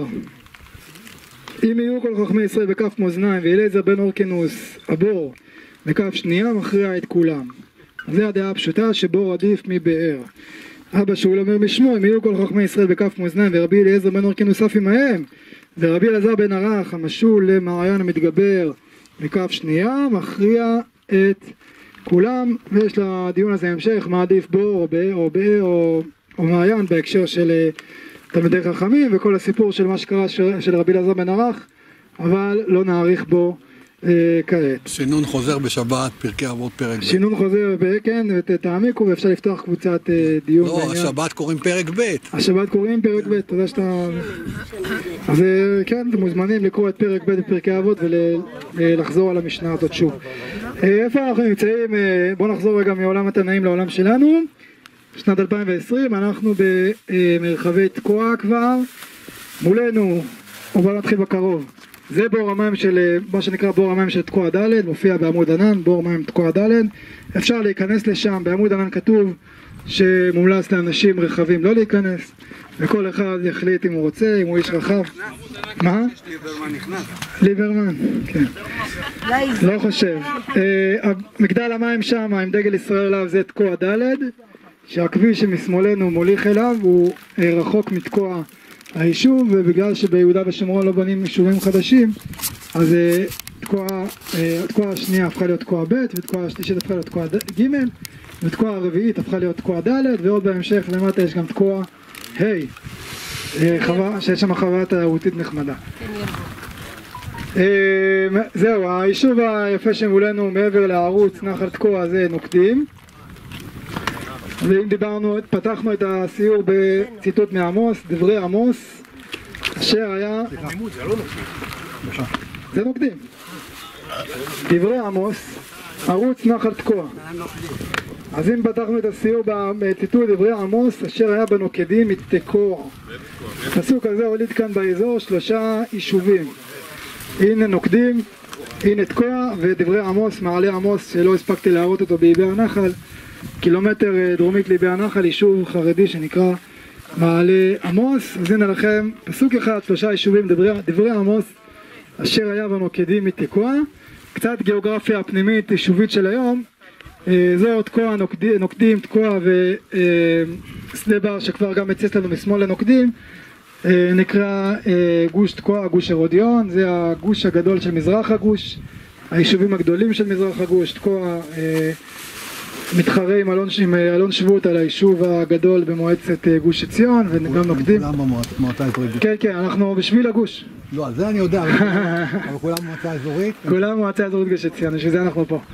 אם יהיו כל חכמי ישראל בכף מאזניים ואליעזר בן אורקינוס הבור בכף שנייה, מכריע את כולם. זה הדעה הפשוטה שבור עדיף מבאר. אבא שאול אומר משמו, אם יהיו כל חכמי ישראל בכף מאזניים ורבי אליעזר בן אורקינוס אף עמהם ורבי אלעזר בן ערך המשול למעיין המתגבר בכף שנייה, מכריע את כולם. ויש לדיון הזה המשך, מה עדיף בור או באר או מעיין בהקשר של תלמידי חכמים וכל הסיפור של מה שקרה של רבי אלעזר בן ערך, אבל לא נאריך בו כעת. שינון חוזר בשבת, פרקי אבות פרק ב'. שינון חוזר, כן, ותעמיקו ואפשר לפתוח קבוצת דיון. לא, השבת קוראים פרק ב'. השבת קוראים פרק ב', תודה שאתה... אז כן, אתם מוזמנים לקרוא את פרק ב' בפרקי אבות ולחזור על המשנה הזאת שוב. איפה אנחנו נמצאים? בואו נחזור רגע מעולם התנאים לעולם שלנו. שנת 2020, אנחנו במרחבי תקוע כבר. מולנו, בואו נתחיל בקרוב. זה בור המים של, מה שנקרא בור המים של תקוע ד', מופיע בעמוד ענן, בור מים תקוע ד'. אפשר להיכנס לשם, בעמוד ענן כתוב שמומלץ לאנשים רחבים לא להיכנס, וכל אחד יחליט אם הוא רוצה, אם הוא איש רחב. מה? ליברמן נכנס. ליברמן, כן. לא חושב. מגדל המים שם, עם דגל ישראל עליו, זה תקוע ד', שהכביש שמשמאלנו מוליך אליו, הוא רחוק מתקוע היישוב, ובגלל שביהודה ושומרון לא בנים יישובים חדשים, אז תקוע השנייה הפכה להיות תקוע ב', ותקוע השלישית הפכה להיות תקוע ג', ותקוע הרביעית הפכה להיות תקוע ד', ועוד בהמשך למטה יש גם תקוע ה', שיש שם חוויה תיירותית נחמדה. זהו, היישוב היפה שמולנו מעבר לערוץ נחל תקוע זה נוקדים. ואם דיברנו, פתחנו את הסיור בציטוט מעמוס, דברי עמוס, אשר היה... זה נוקדים. דברי עמוס, ערוץ נחל תקוע. אז אם פתחנו את הסיור בציטוט דברי עמוס, אשר היה בנוקדים מתקוע. הפסוק הזה הוליד כאן באזור 3 יישובים. הנה נוקדים, הנה תקוע, ודברי עמוס, מעלה עמוס, שלא הספקתי להראות אותו באיבי הנחל. קילומטר דרומית ליבי הנחל, יישוב חרדי שנקרא מעלה עמוס. אז הנה לכם פסוק אחד, 3 יישובים, דברי עמוס, אשר היה בנוקדים מתקוע. קצת גיאוגרפיה הפנימית יישובית של היום. זו תקוע, נוקדים, תקוע ושדה בר שכבר גם מציץ לנו משמאל לנוקדים, נקרא גוש תקוע, גוש הרודיון. זה הגוש הגדול של מזרח הגוש, היישובים הגדולים של מזרח הגוש. תקוע מתחרה עם אלון שבות על היישוב הגדול במועצת גוש עציון, וגם נוקדים. כולם במועצה אזורית. כן, כן, אנחנו בשביל הגוש. לא, זה אני יודע, אבל כולם במועצה אזורית. כולם במועצה אזורית גוש עציון, בשביל זה אנחנו פה.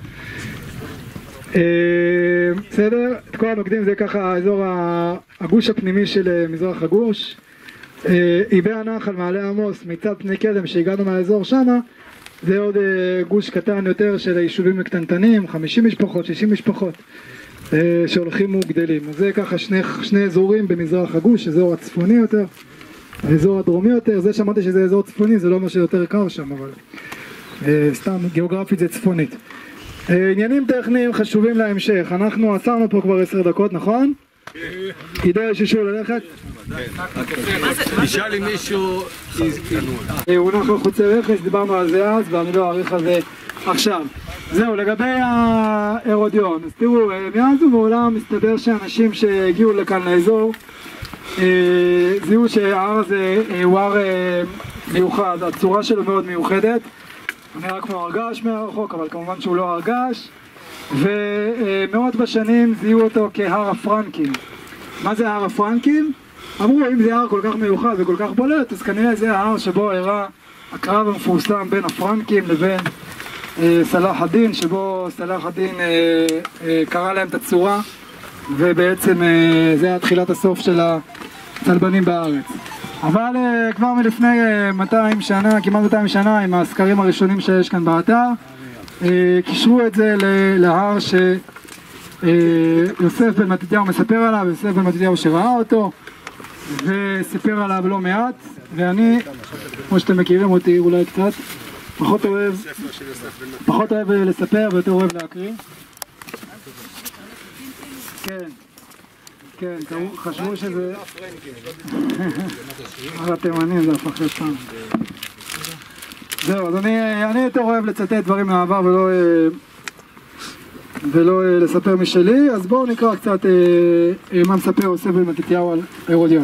בסדר, תקוע נוקדים זה ככה האזור הגוש הפנימי של מזרח הגוש. איבי הנחל מעלה עמוס מצד פני קדם שהגענו מהאזור שמה, זה עוד גוש קטן יותר של היישובים הקטנטנים, 50 משפחות, 60 משפחות שהולכים וגדלים. אז זה ככה שני אזורים במזרח הגוש, אזור הצפוני יותר, האזור הדרומי יותר. זה שמעתי שזה אזור צפוני, זה לא אומר שיותר קר שם, אבל סתם גיאוגרפית זה צפונית. עניינים טכניים חשובים להמשך. אנחנו עצרנו פה כבר 10 דקות, נכון? עידו יש אישור ללכת? נשאל אם מישהו... הוא נח לחוצי רכס, דיברנו על זה אז ואני לא אעריך על זה עכשיו. זהו, לגבי ההרודיון, אז תראו, מאז ומעולם מסתבר שאנשים שהגיעו לכאן לאזור זיהו שההר הזה הוא הר מיוחד, הצורה שלו מאוד מיוחדת, הוא נראה כמו הרגש מהרחוק, אבל כמובן שהוא לא הרגש, ומאות בשנים זיהו אותו כהר הפרנקים. מה זה הר הפרנקים? אמרו, אם זה הר כל כך מיוחד וכל כך בולט, אז כנראה זה ההר שבו אירע הקרב המפורסם בין הפרנקים לבין סלאח א-דין, שבו סלאח א-דין קרא להם את הצורה, ובעצם זה היה תחילת הסוף של הצלבנים בארץ. אבל כבר מלפני 200 שנה, כמעט 200 שנה, עם הסקרים הראשונים שיש כאן באתר, קישרו את זה להר שיוסף בן מתתיהו מספר עליו, יוסף בן מתתיהו שראה אותו וסיפר עליו לא מעט, ואני, כמו שאתם מכירים אותי אולי קצת, פחות אוהב לספר ויותר אוהב להקריא. כן, חשבו שזה... הר התימנים זה הפך להיות פעם. זהו, אז אני יותר אוהב לצטט דברים מהעבר ולא לספר משלי, אז בואו נקרא קצת מה מספר יוסף בן מתתיהו על ההרודיון.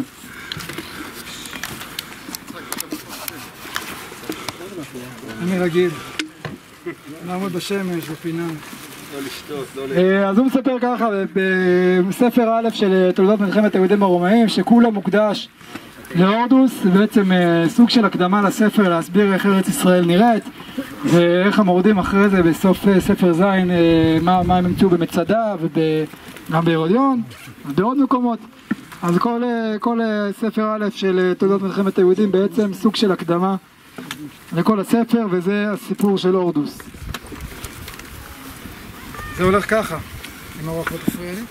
אני רגיל לעמוד בשמש בפינה. אז הוא מספר ככה בספר א' של תולדות מלחמת היהודים הרומאים, שכולה מוקדש להורדוס, בעצם סוג של הקדמה לספר, להסביר איך ארץ ישראל נראית ואיך המורדים אחרי זה בסוף ספר ז' מה הם המציאו במצדה וגם בהרודיון ובעוד מקומות. אז כל ספר א' של תולדות מלחמת היהודים בעצם סוג של הקדמה לכל הספר, וזה הסיפור של הורדוס. זה הולך ככה, אם הרוח לא תפריע לי.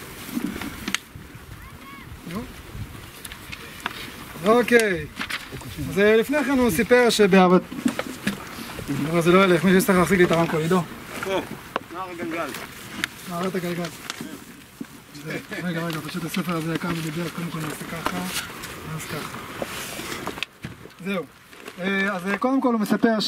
אוקיי, אז לפני כן הוא סיפר שבאהבת... זה לא ילך, מישהו יצטרך להחזיק לי את הרמקול, עידו. פה, נער הגלגל. נערת הגלגל. רגע, פשוט הספר הזה כאן מדבר, קודם כל נעשה ככה, אז ככה. זהו. אז קודם כל הוא מספר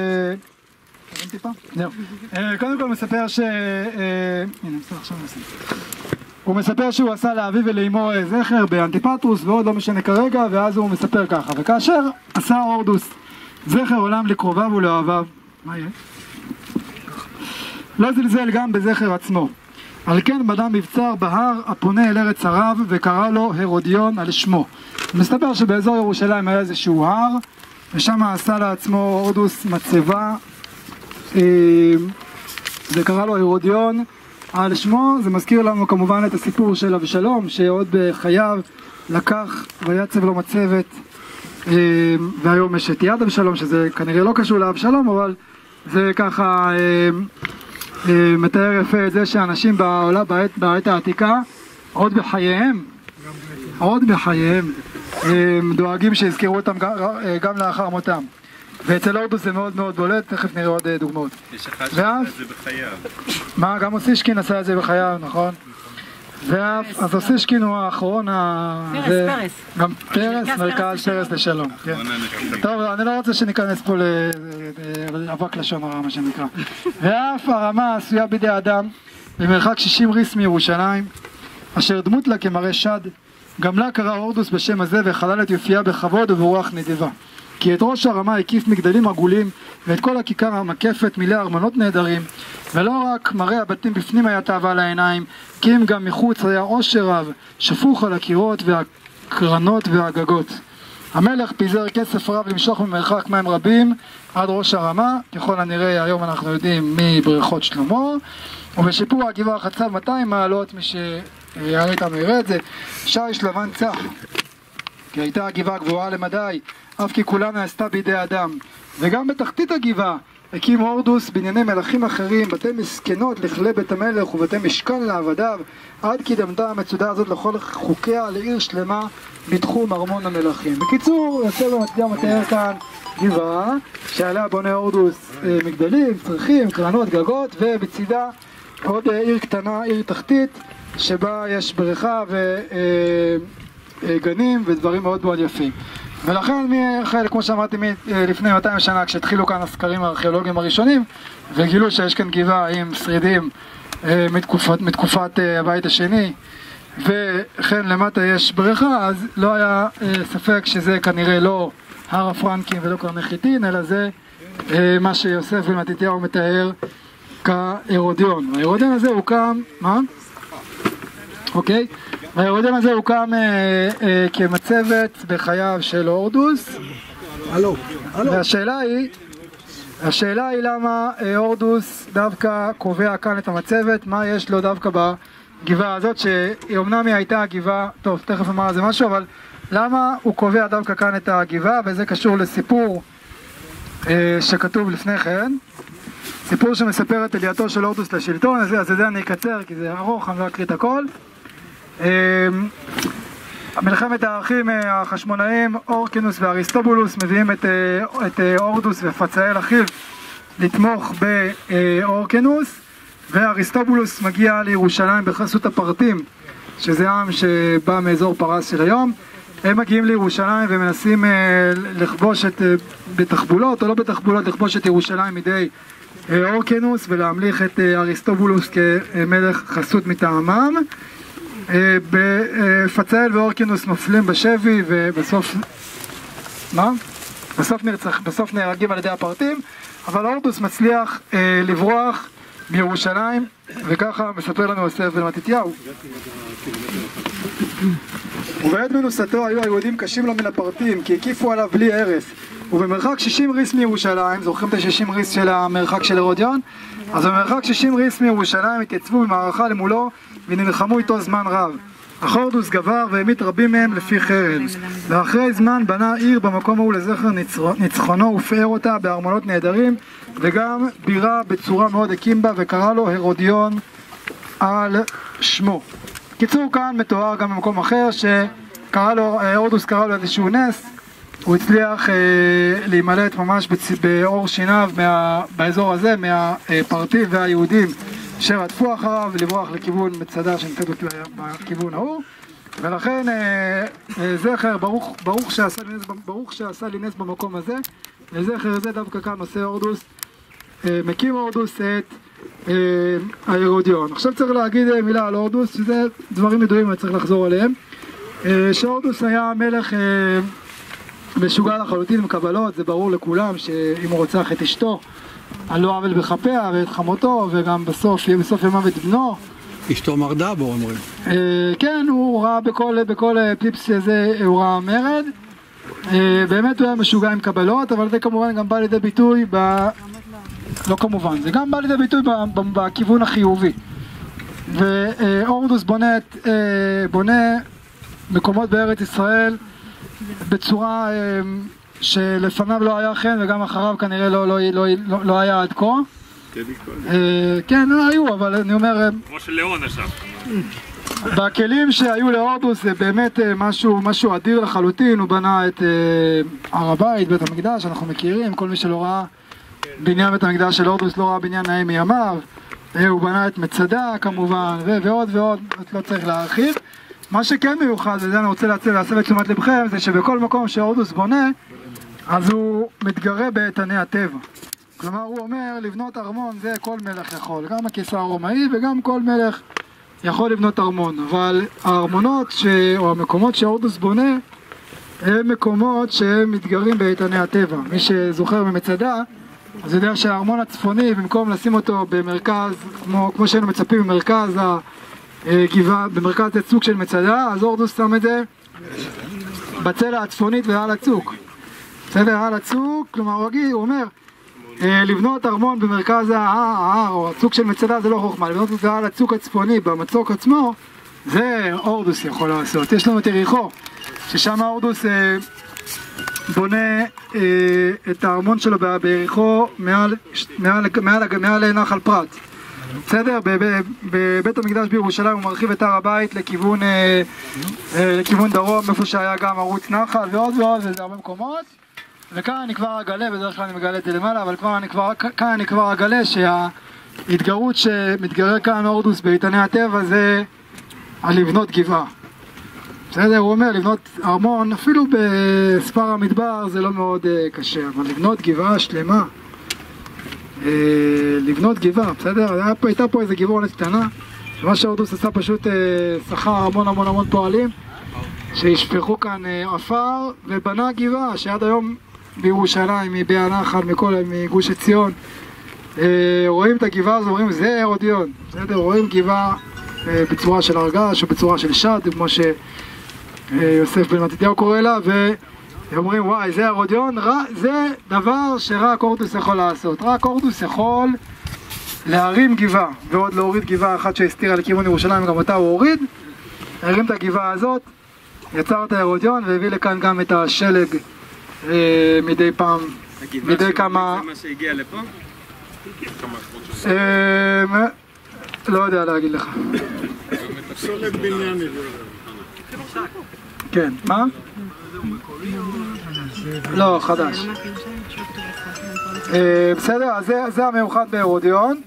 קודם כל הוא מספר הנה, עכשיו נשים. הוא מספר שהוא עשה לאביו ולאמו זכר באנטיפטרוס ועוד לא משנה כרגע, ואז הוא מספר ככה: וכאשר עשה הורדוס זכר עולם לקרוביו ולאוהביו, מה יהיה? לא זלזל גם בזכר עצמו. על כן בדם מבצר בהר הפונה אל ארץ ערב וקרא לו הרודיון על שמו. מסתבר שבאזור ירושלים היה איזשהו הר, ושם עשה לעצמו הורדוס מצבה, זה קרא לו הרודיון על שמו. זה מזכיר לנו כמובן את הסיפור של אבשלום, שעוד בחייו לקח ויצב לו מצבת, והיום יש את יד אבשלום, שזה כנראה לא קשור לאבשלום, אבל זה ככה מתאר יפה את זה שאנשים בעולם בעת העתיקה עוד בחייהם דואגים שיזכרו אותם גם לאחר מותם, ואצל הורדוס זה מאוד מאוד בולט, תכף נראה עוד דוגמאות. יש אחד שעשה את זה בחייו. מה? גם אוסישקין עשה את זה בחייו, נכון? אז אוסישקין הוא האחרון, פרס. גם פרס, מלכה פרס לשלום. טוב, אני לא רוצה שניכנס פה לאבק לשון הרע, מה שנקרא. ואף הרמה עשויה בידי אדם במרחק 60 ריס מירושלים, אשר דמות לה כמראה שד, גם לה קרא הורדוס בשם הזה וחלל את יופייה בכבוד וברוח נדיבה. כי את ראש הרמה הקיף מגדלים עגולים, ואת כל הכיכר המקפת מילא ארמונות נהדרים, ולא רק מראה הבתים בפנים היה תאווה לעיניים, כי אם גם מחוץ היה עושר רב, שפוך על הקירות והקרנות והגגות. המלך פיזר כסף רב למשוך ממרחק מים רבים עד ראש הרמה, ככל הנראה היום אנחנו יודעים מבריכות שלמה, ובשיפור הגבעה חצב 200 מעלות, מי שיראה איתנו יראה את זה, שיש לבן צח, כי הייתה הגבעה גבוהה למדי, אף כי כולה נעשתה בידי אדם. וגם בתחתית הגבעה הקים הורדוס בנייני מלכים אחרים, בתי מסכנות לכלי בית המלך ובתי משכן לעבדיו, עד כי דמדה המצודה הזאת לכל חוקיה לעיר שלמה בתחום ארמון המלכים. בקיצור, יוסף בן מתתיהו מתאר כאן גבעה שעליה בונה הורדוס מגדלים, צריכים, קרנות, גגות, ובצידה עוד עיר קטנה, עיר תחתית, שבה יש בריכה וגנים ודברים מאוד מאוד יפים. ולכן כמו שאמרתי לפני 200 שנה, כשהתחילו כאן הסקרים הארכיאולוגיים הראשונים וגילו שיש כאן גבעה עם שרידים מתקופת הבית השני, וכן למטה יש בריכה, אז לא היה ספק שזה כנראה לא הר הפרנקים ולא קרני חיטין, אלא זה מה שיוסף בן מתתיהו מתאר כהרודיון. ההרודיון הזה הוקם, מה? אוקיי. ההרודיון הזה הוקם כמצבת בחייו של הורדוס. והשאלה היא למה הורדוס דווקא קובע כאן את המצבת, מה יש לו דווקא בגבעה הזאת, שאומנם היא הייתה גבעה, טוב, תכף אמר על זה משהו, אבל למה הוא קובע דווקא כאן את הגבעה, וזה קשור לסיפור שכתוב לפני כן, סיפור שמספר את עלייתו של הורדוס לשלטון, אז זה אני אקצר כי זה ארוך, אני לא אקריא את הכל. מלחמת האחים החשמונאים, אורקינוס ואריסטובולוס מביאים את הורדוס ופצאל אחיו לתמוך באורקינוס, ואריסטובולוס מגיע לירושלים בחסות הפרטים, שזה עם שבא מאזור פרס של היום. הם מגיעים לירושלים ומנסים לכבוש בתחבולות או לא בתחבולות, לכבוש את ירושלים מידי אורקינוס ולהמליך את אריסטובולוס כמלך חסות מטעמם. פצאל ואורקינוס נופלים בשבי ובסוף בסוף נהרגים על ידי הפרטים, אבל הורדוס מצליח לברוח מירושלים, וככה מספר לנו יוסף בן מתתיהו. ובעת מנוסתו היו היהודים קשים לו מן הפרטים, כי הקיפו עליו בלי הרס, ובמרחק 60 ריס מירושלים, זוכרים את ה-60 ריס של המרחק של הרודיון? אז במרחק 60 ריס מירושלים התייצבו במערכה למולו ונלחמו איתו זמן רב. אך הורדוס גבר והמית רבים מהם לפי חרב, ואחרי זמן בנה עיר במקום ההוא לזכר ניצחונו ופאר אותה בארמונות נהדרים, וגם בירה בצורה מאוד הקים בה וקרא לו הרודיון על שמו. קיצור, כאן מתואר גם במקום אחר שקרא לו, הורדוס קרא לו איזשהו נס, הוא הצליח להימלט ממש באור שיניו באזור הזה מהפרטים והיהודים שרדפו אחריו, ולברוח לכיוון מצדה שנמצאת בכיוון ההוא. ולכן זכר ברוך שעשה לי נס במקום הזה, לזכר זה דווקא כאן עושה הורדוס, מקים הורדוס את ההרודיון. עכשיו צריך להגיד מילה על הורדוס, שזה דברים ידועים וצריך לחזור עליהם. שהורדוס היה מלך משוגע לחלוטין עם קבלות, זה ברור לכולם שאם הוא רוצח את אשתו על לא עוול בכפיה ואת חמותו, וגם בסוף ימיו את בנו, אשתו מרדה בו אומרים. כן, הוא ראה בכל פיפס הזה, הוא ראה מרד. באמת הוא היה משוגע עם קבלות, אבל זה כמובן גם בא לידי ביטוי לא כמובן, זה גם בא לידי ביטוי בכיוון החיובי. והורדוס בונה מקומות בארץ ישראל בצורה שלפניו לא היה כן, וגם אחריו כנראה לא היה עד כה. כן, היו, אבל אני אומר, כמו של ליאון עכשיו. בכלים שהיו להורדוס זה באמת משהו אדיר לחלוטין. הוא בנה את הר הבית, בית המקדש, אנחנו מכירים, כל מי שלא ראה בניין בית המקדש של הורדוס לא ראה בניין נאה מימיו. הוא בנה את מצדה כמובן, ועוד ועוד, לא צריך להרחיב. מה שכן מיוחד, וזה אני רוצה להסב את תשומת לבכם, זה שבכל מקום שהורדוס בונה, אז הוא מתגרה באיתני הטבע. כלומר, הוא אומר, לבנות ארמון זה כל מלך יכול, גם הקיסר הרומאי וגם כל מלך יכול לבנות ארמון. אבל הארמונות או המקומות שהורדוס בונה, הם מקומות שהם מתגרים באיתני הטבע. מי שזוכר ממצדה, אז יודע שהארמון הצפוני, במקום לשים אותו במרכז, כמו שהיינו מצפים במרכז הגבעה, במרכז הצוק של מצדה, אז הורדוס שם את זה בצלע הצפונית ועל הצוק. בסדר, על הצוק, כלומר הוא אומר, לבנות ארמון במרכז ההר או הצוק של מצדה זה לא חוכמה, לבנות את זה על הצוק הצפוני במצוק עצמו, זה הורדוס יכול לעשות. יש לנו את יריחו, ששם הורדוס בונה את הארמון שלו ביריחו מעל נחל פרת. בסדר, בבית המקדש בירושלים הוא מרחיב את הר הבית לכיוון דרום, איפה שהיה גם ערוץ נחל ועוד ועוד, וזה הרבה מקומות. וכאן אני כבר אגלה, בדרך כלל אני מגלה את זה למעלה, אבל כאן אני כבר אגלה שההתגרות שמתגרה כאן הורדוס באיתני הטבע זה על לבנות גבעה. בסדר, הוא אומר לבנות ארמון, אפילו בספר המדבר זה לא מאוד קשה, אבל לבנות גבעה שלמה, לבנות גבעה, בסדר? הייתה פה איזה גבעונת קטנה, שמה שהורדוס עשה פשוט שכר המון פועלים שישפכו כאן עפר ובנה גבעה שעד היום בירושלים, מבית נחל, מגוש עציון, רואים את הגבעה הזו, רואים זה הרודיון, בסדר? רואים גבעה בצורה של הרגש או בצורה של שד, כמו שיוסף בן מתתיהו קורא לה, ואומרים וואי זה הרודיון, זה דבר שרק הורדוס יכול לעשות, רק הורדוס יכול להרים גבעה, ועוד להוריד גבעה אחת שהסתירה לכיוון ירושלים, גם אותה הוא הוריד, הרים את הגבעה הזאת, יצר את ההרודיון והביא לכאן גם את השלג מדי פעם, מדי כמה... זה מה שהגיע לפה? לא יודע להגיד לך. סולד בניין. כן, מה? לא, חדש. בסדר, אז זה המיוחד בהרודיון.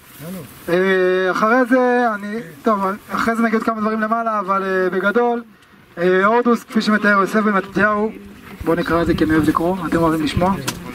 אחרי זה, אחרי זה נגיד כמה דברים למעלה, אבל בגדול, הורדוס, כפי שמתאר יוסף בן מתתיהו, בואו נקרא את זה כי אני אוהב לקרוא, אתם אוהבים לשמוע.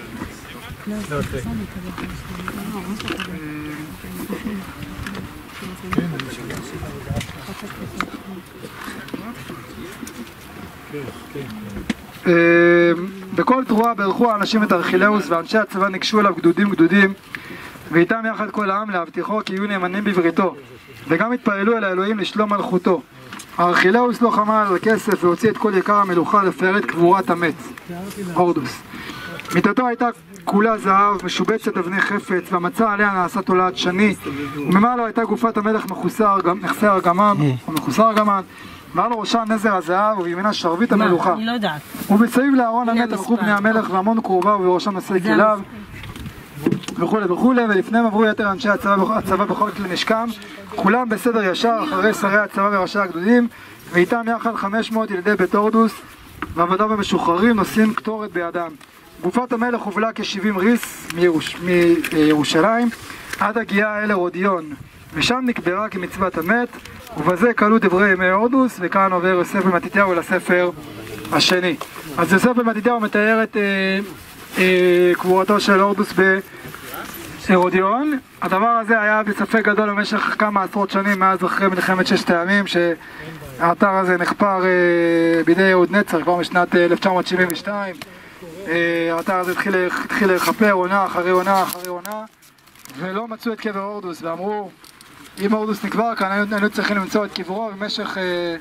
בכל תרועה ברכו האנשים את ארכילאוס, ואנשי הצבא ניגשו אליו גדודים ואיתם יחד כל העם להבטיחו כי יהיו נאמנים בבריתו, וגם התפללו אל האלוהים לשלום מלכותו. ארכילאוס לא חמל על הכסף והוציא את כל יקר המלוכה לפאר את קבורת המת, הורדוס. מיטתו הייתה כולה זהב, משובצת אבני חפץ, והמצע עליה נעשה תולעת שני, וממעלו הייתה גופת המלך נכסי ארגמן, או מחוסר ארגמן, ועל ראשה נזר הזהב, ובימינה שרביט המלוכה. אני לא יודעת. ובצעיב לארון המת הלכו בני המלך, והמון קרובה ובראשם נשאי כליו, וכולי, ולפניהם עברו יתר אנשי הצבא בכל כלי נשקם, כולם בסדר ישר אחרי שרי הצבא וראשי הגדודים, ואיתם יחד 500 ילדי בית הורדוס, ועבדיו המשוחררים נושאים קטורת בידם. גופת המלך הובלה כ70 ריס מירושלים עד הגיעה אל הרודיון, ושם נקברה כמצוות המת, ובזה קלו דברי ימי הורדוס, וכאן עובר יוסף בן מתתיהו לספר השני. אז יוסף בן מתתיהו מתאר את קבורתו של הורדוס בהרודיון. הדבר הזה היה בספק גדול במשך כמה עשרות שנים מאז אחרי מלחמת ששת הימים, שהאתר הזה נחפר בידי אהוד נצר כבר משנת 1972. האתר הזה התחיל לחפר עונה אחרי עונה אחרי עונה, ולא מצאו את קבר הורדוס, ואמרו אם הורדוס נקבר כאן היינו צריכים למצוא את קברו במשך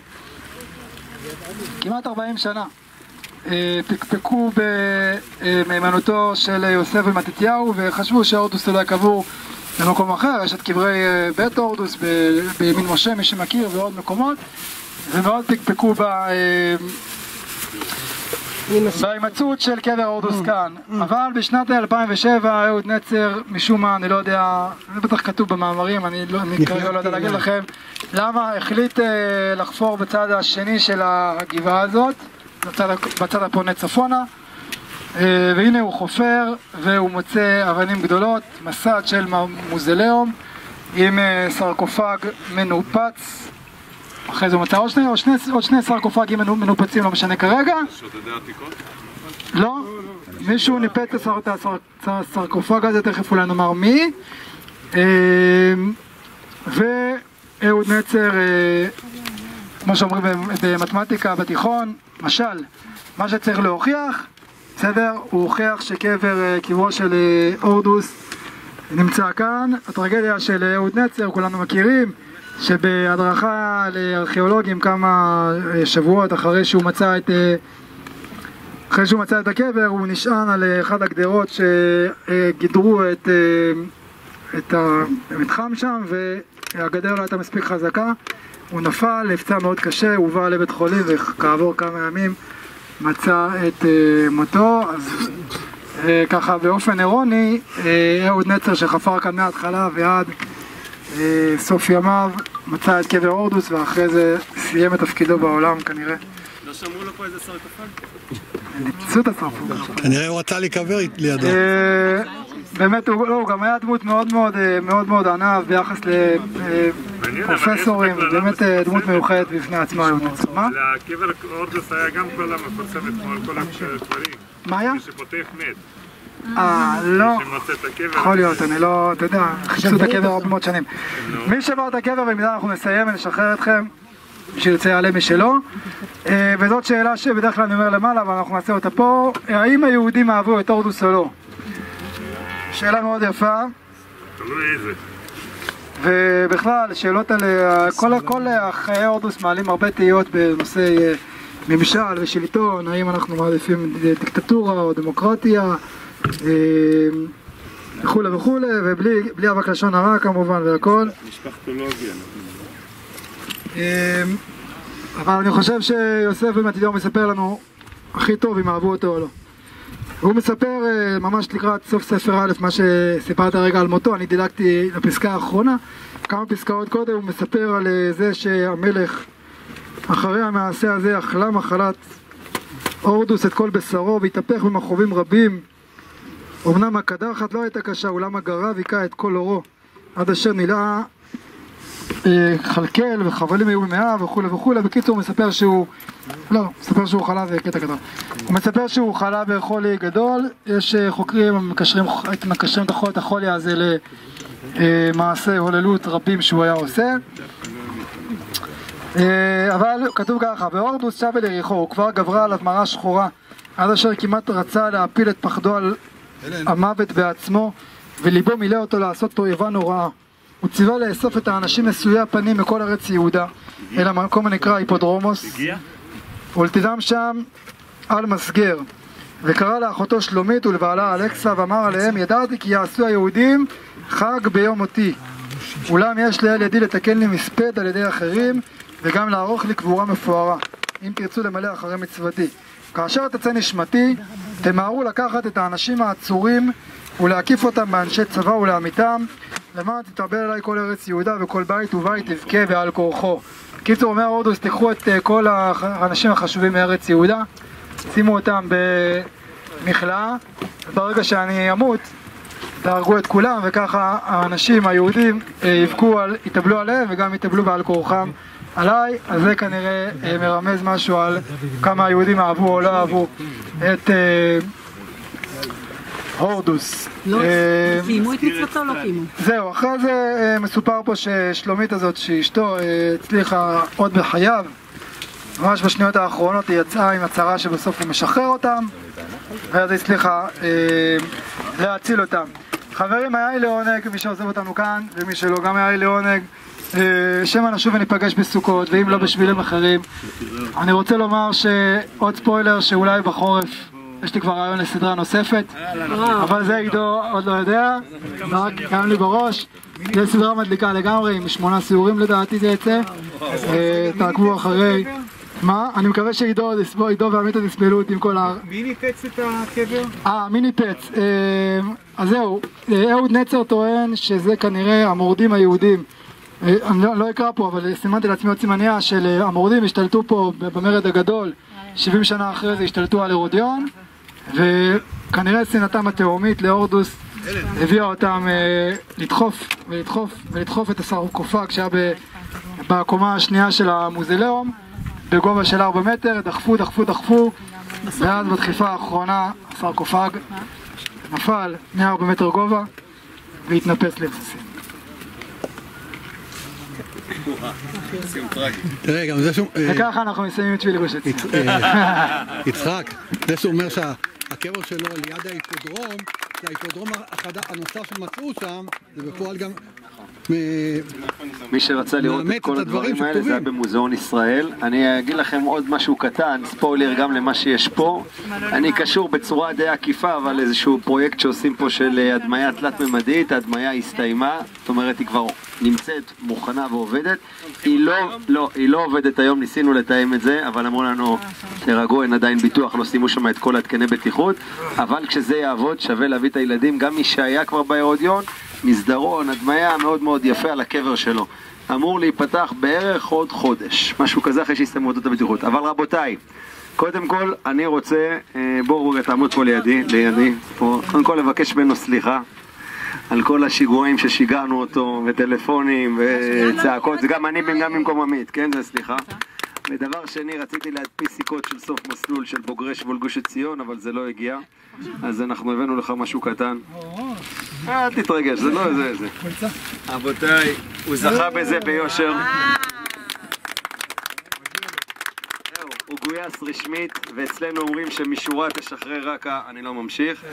כמעט 40 שנה. פקפקו במהימנותו של יוסף בן מתתיהו וחשבו שהורדוס אולי קבור במקום אחר. יש את קברי בית הורדוס בימין משה, מי שמכיר, ועוד מקומות, ומאוד פקפקו בהימצאות של קבר הורדוס כאן. אבל בשנת 2007 אהוד נצר, משום מה, אני לא יודע, זה בטח כתוב במאמרים, אני כרגע לא יודע להגיד לכם למה, החליט לחפור בצד השני של הגבעה הזאת, בצד הפונה צפונה, והנה הוא חופר והוא מוצא אבנים גדולות, מסד של מוזיאום עם סרקופג מנופץ. אחרי זה הוא מצא עוד שני סרקופגים מנופצים, לא משנה כרגע. שודדי עתיקות? לא, מישהו ניפץ את הסרקופג הזה, תכף אולי נאמר מי. ואהוד נצר, כמו שאומרים במתמטיקה בתיכון, משל, מה שצריך להוכיח, בסדר, הוא הוכיח שקברו של הורדוס נמצא כאן. הטרגדיה של אהוד נצר, כולנו מכירים, שבהדרכה לארכיאולוגים כמה שבועות אחרי שהוא מצא את הקבר, הוא נשען על אחד הגדרות שגידרו את המתחם שם, והגדר לא הייתה מספיק חזקה, הוא נפל, נפצע מאוד קשה, הוא הובא לבית חולים וכעבור כמה ימים מצא את מותו. אז ככה באופן אירוני, אהוד נצר שחפר כאן מההתחלה ועד סוף ימיו מצא את קבר הורדוס, ואחרי זה סיים את תפקידו בעולם כנראה. לא שמרו לו פה איזה סרקופג? ניפצו את הסרקופג. כנראה הוא רצה להיקבר לידו. באמת, הוא גם היה דמות מאוד ענב ביחס לפרופסורים, באמת דמות מיוחדת בפני עצמה. מה? לקבר הורדוס היה גם כל המפורסמת כמו על כל הקברים. מה היה? מי שפותח מת. לא. שמוצא את הקבר. יכול להיות, אני לא, אתה יודע, חיפשו את הקבר הרבה מאוד שנים. מי שבר את הקבר, במידה אנחנו נסיים ונשחרר אתכם, שירצה יעלה משלו. וזאת שאלה שבדרך כלל אני אומר למעלה, אבל אנחנו נעשה אותה פה. האם היהודים אהבו את הורדוס או לא? שאלה מאוד יפה. תלוי איזה. ובכלל, שאלות על כל חיי הורדוס מעלים הרבה תהיות בנושא ממשל ושלטון, האם אנחנו מעדיפים דיקטטורה או דמוקרטיה וכו' וכו', ובלי אבק לשון הרע כמובן והכל. משפחתולוגיה. אבל אני חושב שיוסף במתידיהו מספר לנו הכי טוב אם אהבו אותו או לא. הוא מספר ממש לקראת סוף ספר א', מה שסיפרת הרגע על מותו, אני דילגתי לפסקה האחרונה, כמה פסקאות קודם הוא מספר על זה שהמלך אחרי המעשה הזה אכלה מחלת הורדוס את כל בשרו והתהפך במכאובים רבים. אמנם הקדחת לא הייתה קשה, אולם הגרב היכה את כל אורו עד אשר נילאה חלקל וחבלים היו במאה וכו' וכו'. בקיצור הוא מספר שהוא שהוא חלה, זה קטע גדול. הוא מספר שהוא חלה בחולי גדול. יש חוקרים מקשרים את החולי הזה למעשה הוללות רבים שהוא היה עושה. אבל כתוב ככה, והורדוס שב אל יריחו, הוא כבר גברה עליו מרה שחורה עד אשר כמעט רצה להפיל את פחדו על המוות בעצמו, וליבו מילא אותו לעשות תועבה נוראה. הוא ציווה לאסוף את האנשים מסויי הפנים מכל ארץ יהודה אל המקום הנקרא היפודרומוס ולתיתם שם על מסגר, וקרא לאחותו שלומית ולבעלה אלכסה ואמר עליהם, ידעתי כי יעשו היהודים חג ביום מותי, אולם יש לאל ידי לתקן לי מספד על ידי אחרים וגם לערוך לי קבורה מפוארה אם תרצו למלא אחרי מצוותי. כאשר תצא נשמתי תמהרו לקחת את האנשים העצורים ולהקיף אותם באנשי צבא ולעמיתם, למען תתרבה אליי כל ארץ יהודה וכל בית ובית תבכה ועל כורחו. קיצור אומר הורדוס, תיקחו את כל האנשים החשובים מארץ יהודה, שימו אותם במכלאה, וברגע שאני אמות תהרגו את כולם, וככה האנשים היהודים יתאבלו עליהם וגם יתאבלו בעל כורחם עליי. אז זה כנראה מרמז משהו על כמה היהודים אהבו או לא אהבו את הורדוס. קיימו את מצוותו, לא קיימו. זהו, אחרי זה מסופר פה ששלומית הזאת שאשתו הצליחה עוד בחייו, ממש בשניות האחרונות היא יצאה עם הצהרה שבסוף הוא משחרר אותם, ואז היא הצליחה להציל אותם. חברים, היה לי לעונג, מי שעוזב אותנו כאן ומי שלא, גם היה לי לעונג שמא נשוב וניפגש בסוכות, ואם לא בשבילים אחרים. אני רוצה לומר שעוד ספוילר שאולי בחורף יש לי כבר רעיון לסדרה נוספת, אבל זה עידו עוד לא יודע, רק קיים לי בראש. זה סדרה מדליקה לגמרי, עם 8 סיורים לדעתי זה יצא, תעקבו אחרי. מה? אני מקווה שעידו ועמית יסבלו אותי עם כל מי ניפץ את הקבר? מי ניפץ? אז זהו, אהוד נצר טוען שזה כנראה המורדים היהודים. אני לא אקרא פה, אבל סימנתי לעצמי עוד סימניה של המורדים השתלטו פה במרד הגדול, 70 שנה אחרי זה השתלטו על הרודיון, וכנראה שנאתם התהומית להורדוס הביאה אותם לדחוף את הסרקופג שהיה בקומה השנייה של המוזיאום בגובה של 4 מטר, דחפו, ואז בדחיפה האחרונה הסרקופג נפל מ4 מטר גובה והתנפץ לבסיסים. תראה, גם זה שהוא... וככה אנחנו מסיימים את שביל גוש עציון. יצחק, זה שהוא אומר שהקבר שלו ליד ההיפודרום, זה ההיפודרום הנוסף שמצאו שם, זה בפועל גם... מי שרצה לראות את כל הדברים האלה זה היה במוזיאון ישראל. אני אגיד לכם עוד משהו קטן, ספוילר גם למה שיש פה. אני קשור בצורה די עקיפה, אבל איזשהו פרויקט שעושים פה של הדמיה תלת-ממדית. ההדמיה הסתיימה, זאת אומרת היא כבר נמצאת מוכנה ועובדת. היא לא עובדת היום, ניסינו לתאם את זה, אבל אמרו לנו תרגעו, אין עדיין ביטוח, לא שימו שם את כל התקני בטיחות, אבל כשזה יעבוד שווה להביא את הילדים, גם מי שהיה כבר בהרודיון מסדרון, הדמיה מאוד מאוד יפה על הקבר שלו. אמור להיפתח בערך עוד חודש, משהו כזה אחרי שיסתיימו עבודות הבטיחות. אבל רבותיי, קודם כל אני רוצה, בואו תעמוד פה לידי, פה. קודם כל לבקש ממנו סליחה על כל השיגועים ששיגענו אותו, וטלפונים וצעקות, זה גם אני גם במקום עמית, כן? זה סליחה. ודבר שני, רציתי להדפיס סיכות של סוף מסלול של בוגרי שבול גוש עציון, אבל זה לא הגיע, אז אנחנו הבאנו לך משהו קטן. אל תתרגש, זה לא זה. רבותיי, הוא זכה בזה ביושר. הוא גויס רשמית, ואצלנו אומרים שמשורה תשחרר רקה, אני לא ממשיך.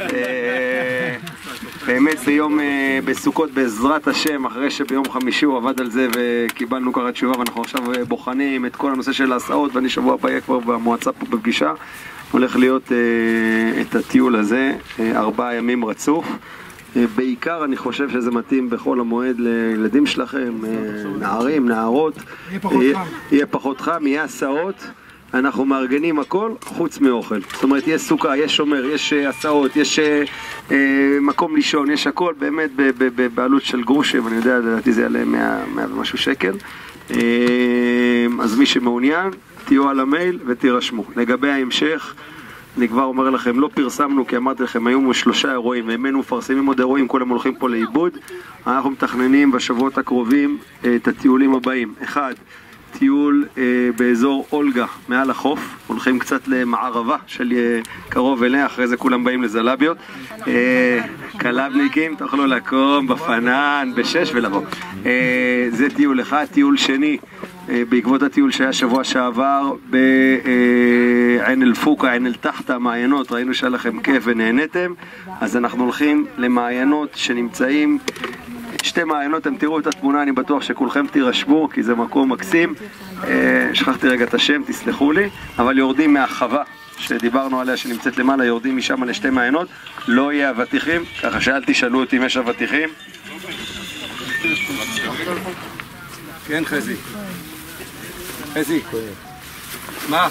באמת ביום בסוכות בעזרת השם, אחרי שביום חמישי הוא עבד על זה וקיבלנו ככה תשובה, ואנחנו עכשיו בוחנים את כל הנושא של ההסעות, ואני שבוע הבא אהיה כבר במועצה פה בפגישה, הולך להיות את הטיול הזה, 4 ימים רצוף. בעיקר אני חושב שזה מתאים בכל המועד לילדים שלכם, נערים, נערות. יהיה פחות חם, יהיה הסעות. אנחנו מארגנים הכל חוץ מאוכל. זאת אומרת, יש סוכה, יש שומר, יש הסעות, יש מקום לישון, יש הכל באמת בעלות של גרושים, אני יודע, לדעתי זה יעלה 100 ומשהו שקל. אז מי שמעוניין, תהיו על המייל ותירשמו. לגבי ההמשך, אני כבר אומר לכם, לא פרסמנו, כי אמרתי לכם, היו 3 אירועים, והיינו מפרסמים עוד אירועים, כולם הולכים פה לאיבוד. אנחנו מתכננים בשבועות הקרובים את הטיולים הבאים. 1, טיול באזור אולגה, מעל החוף, הולכים קצת למערבה של קרוב אליה, אחרי זה כולם באים לזלביות. קלבניקים, תוכלו לקום בפנן, ב6 ולבוא. זה טיול אחד. טיול שני, בעקבות הטיול שהיה שבוע שעבר בעין אל-פוקה, עין אל-תחתה, מעיינות, ראינו שהיה לכם כיף ונהנתם, אז אנחנו הולכים למעיינות שנמצאים, 2 מעיינות, אתם תראו את התמונה, אני בטוח שכולכם תירשמו, כי זה מקום מקסים. שכחתי רגע את השם, תסלחו לי, אבל יורדים מהחווה שדיברנו עליה שנמצאת למעלה, יורדים משם ל2 מעיינות, לא יהיה אבטיחים, ככה שאל תשאלו אותי אם יש אבטיחים. כן, חזי. מה?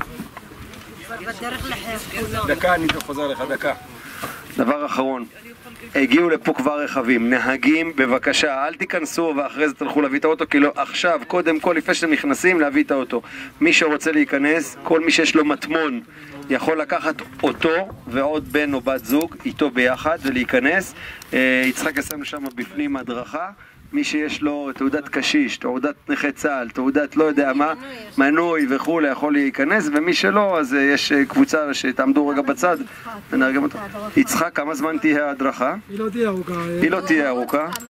דקה, אני חוזר לך, דקה. דבר אחרון, הגיעו לפה כבר רכבים, נהגים בבקשה, אל תיכנסו ואחרי זה תלכו להביא את האוטו, כי לא, עכשיו, קודם כל, לפני שאתם נכנסים, להביא את האוטו. מי שרוצה להיכנס, כל מי שיש לו מטמון, יכול לקחת אותו ועוד בן או בת זוג, איתו ביחד, ולהיכנס. יצחק עשינו שם בפנים הדרכה. מי שיש לו תעודת קשיש, תעודת נכה צה"ל, תעודת לא יודע מה, מנוי וכו' יכול להיכנס, ומי שלא, אז יש קבוצה שתעמדו רגע בצד ונארגן אותו. יצחק, כמה זמן תהיה ההדרכה? היא לא תהיה ארוכה. היא לא תהיה ארוכה.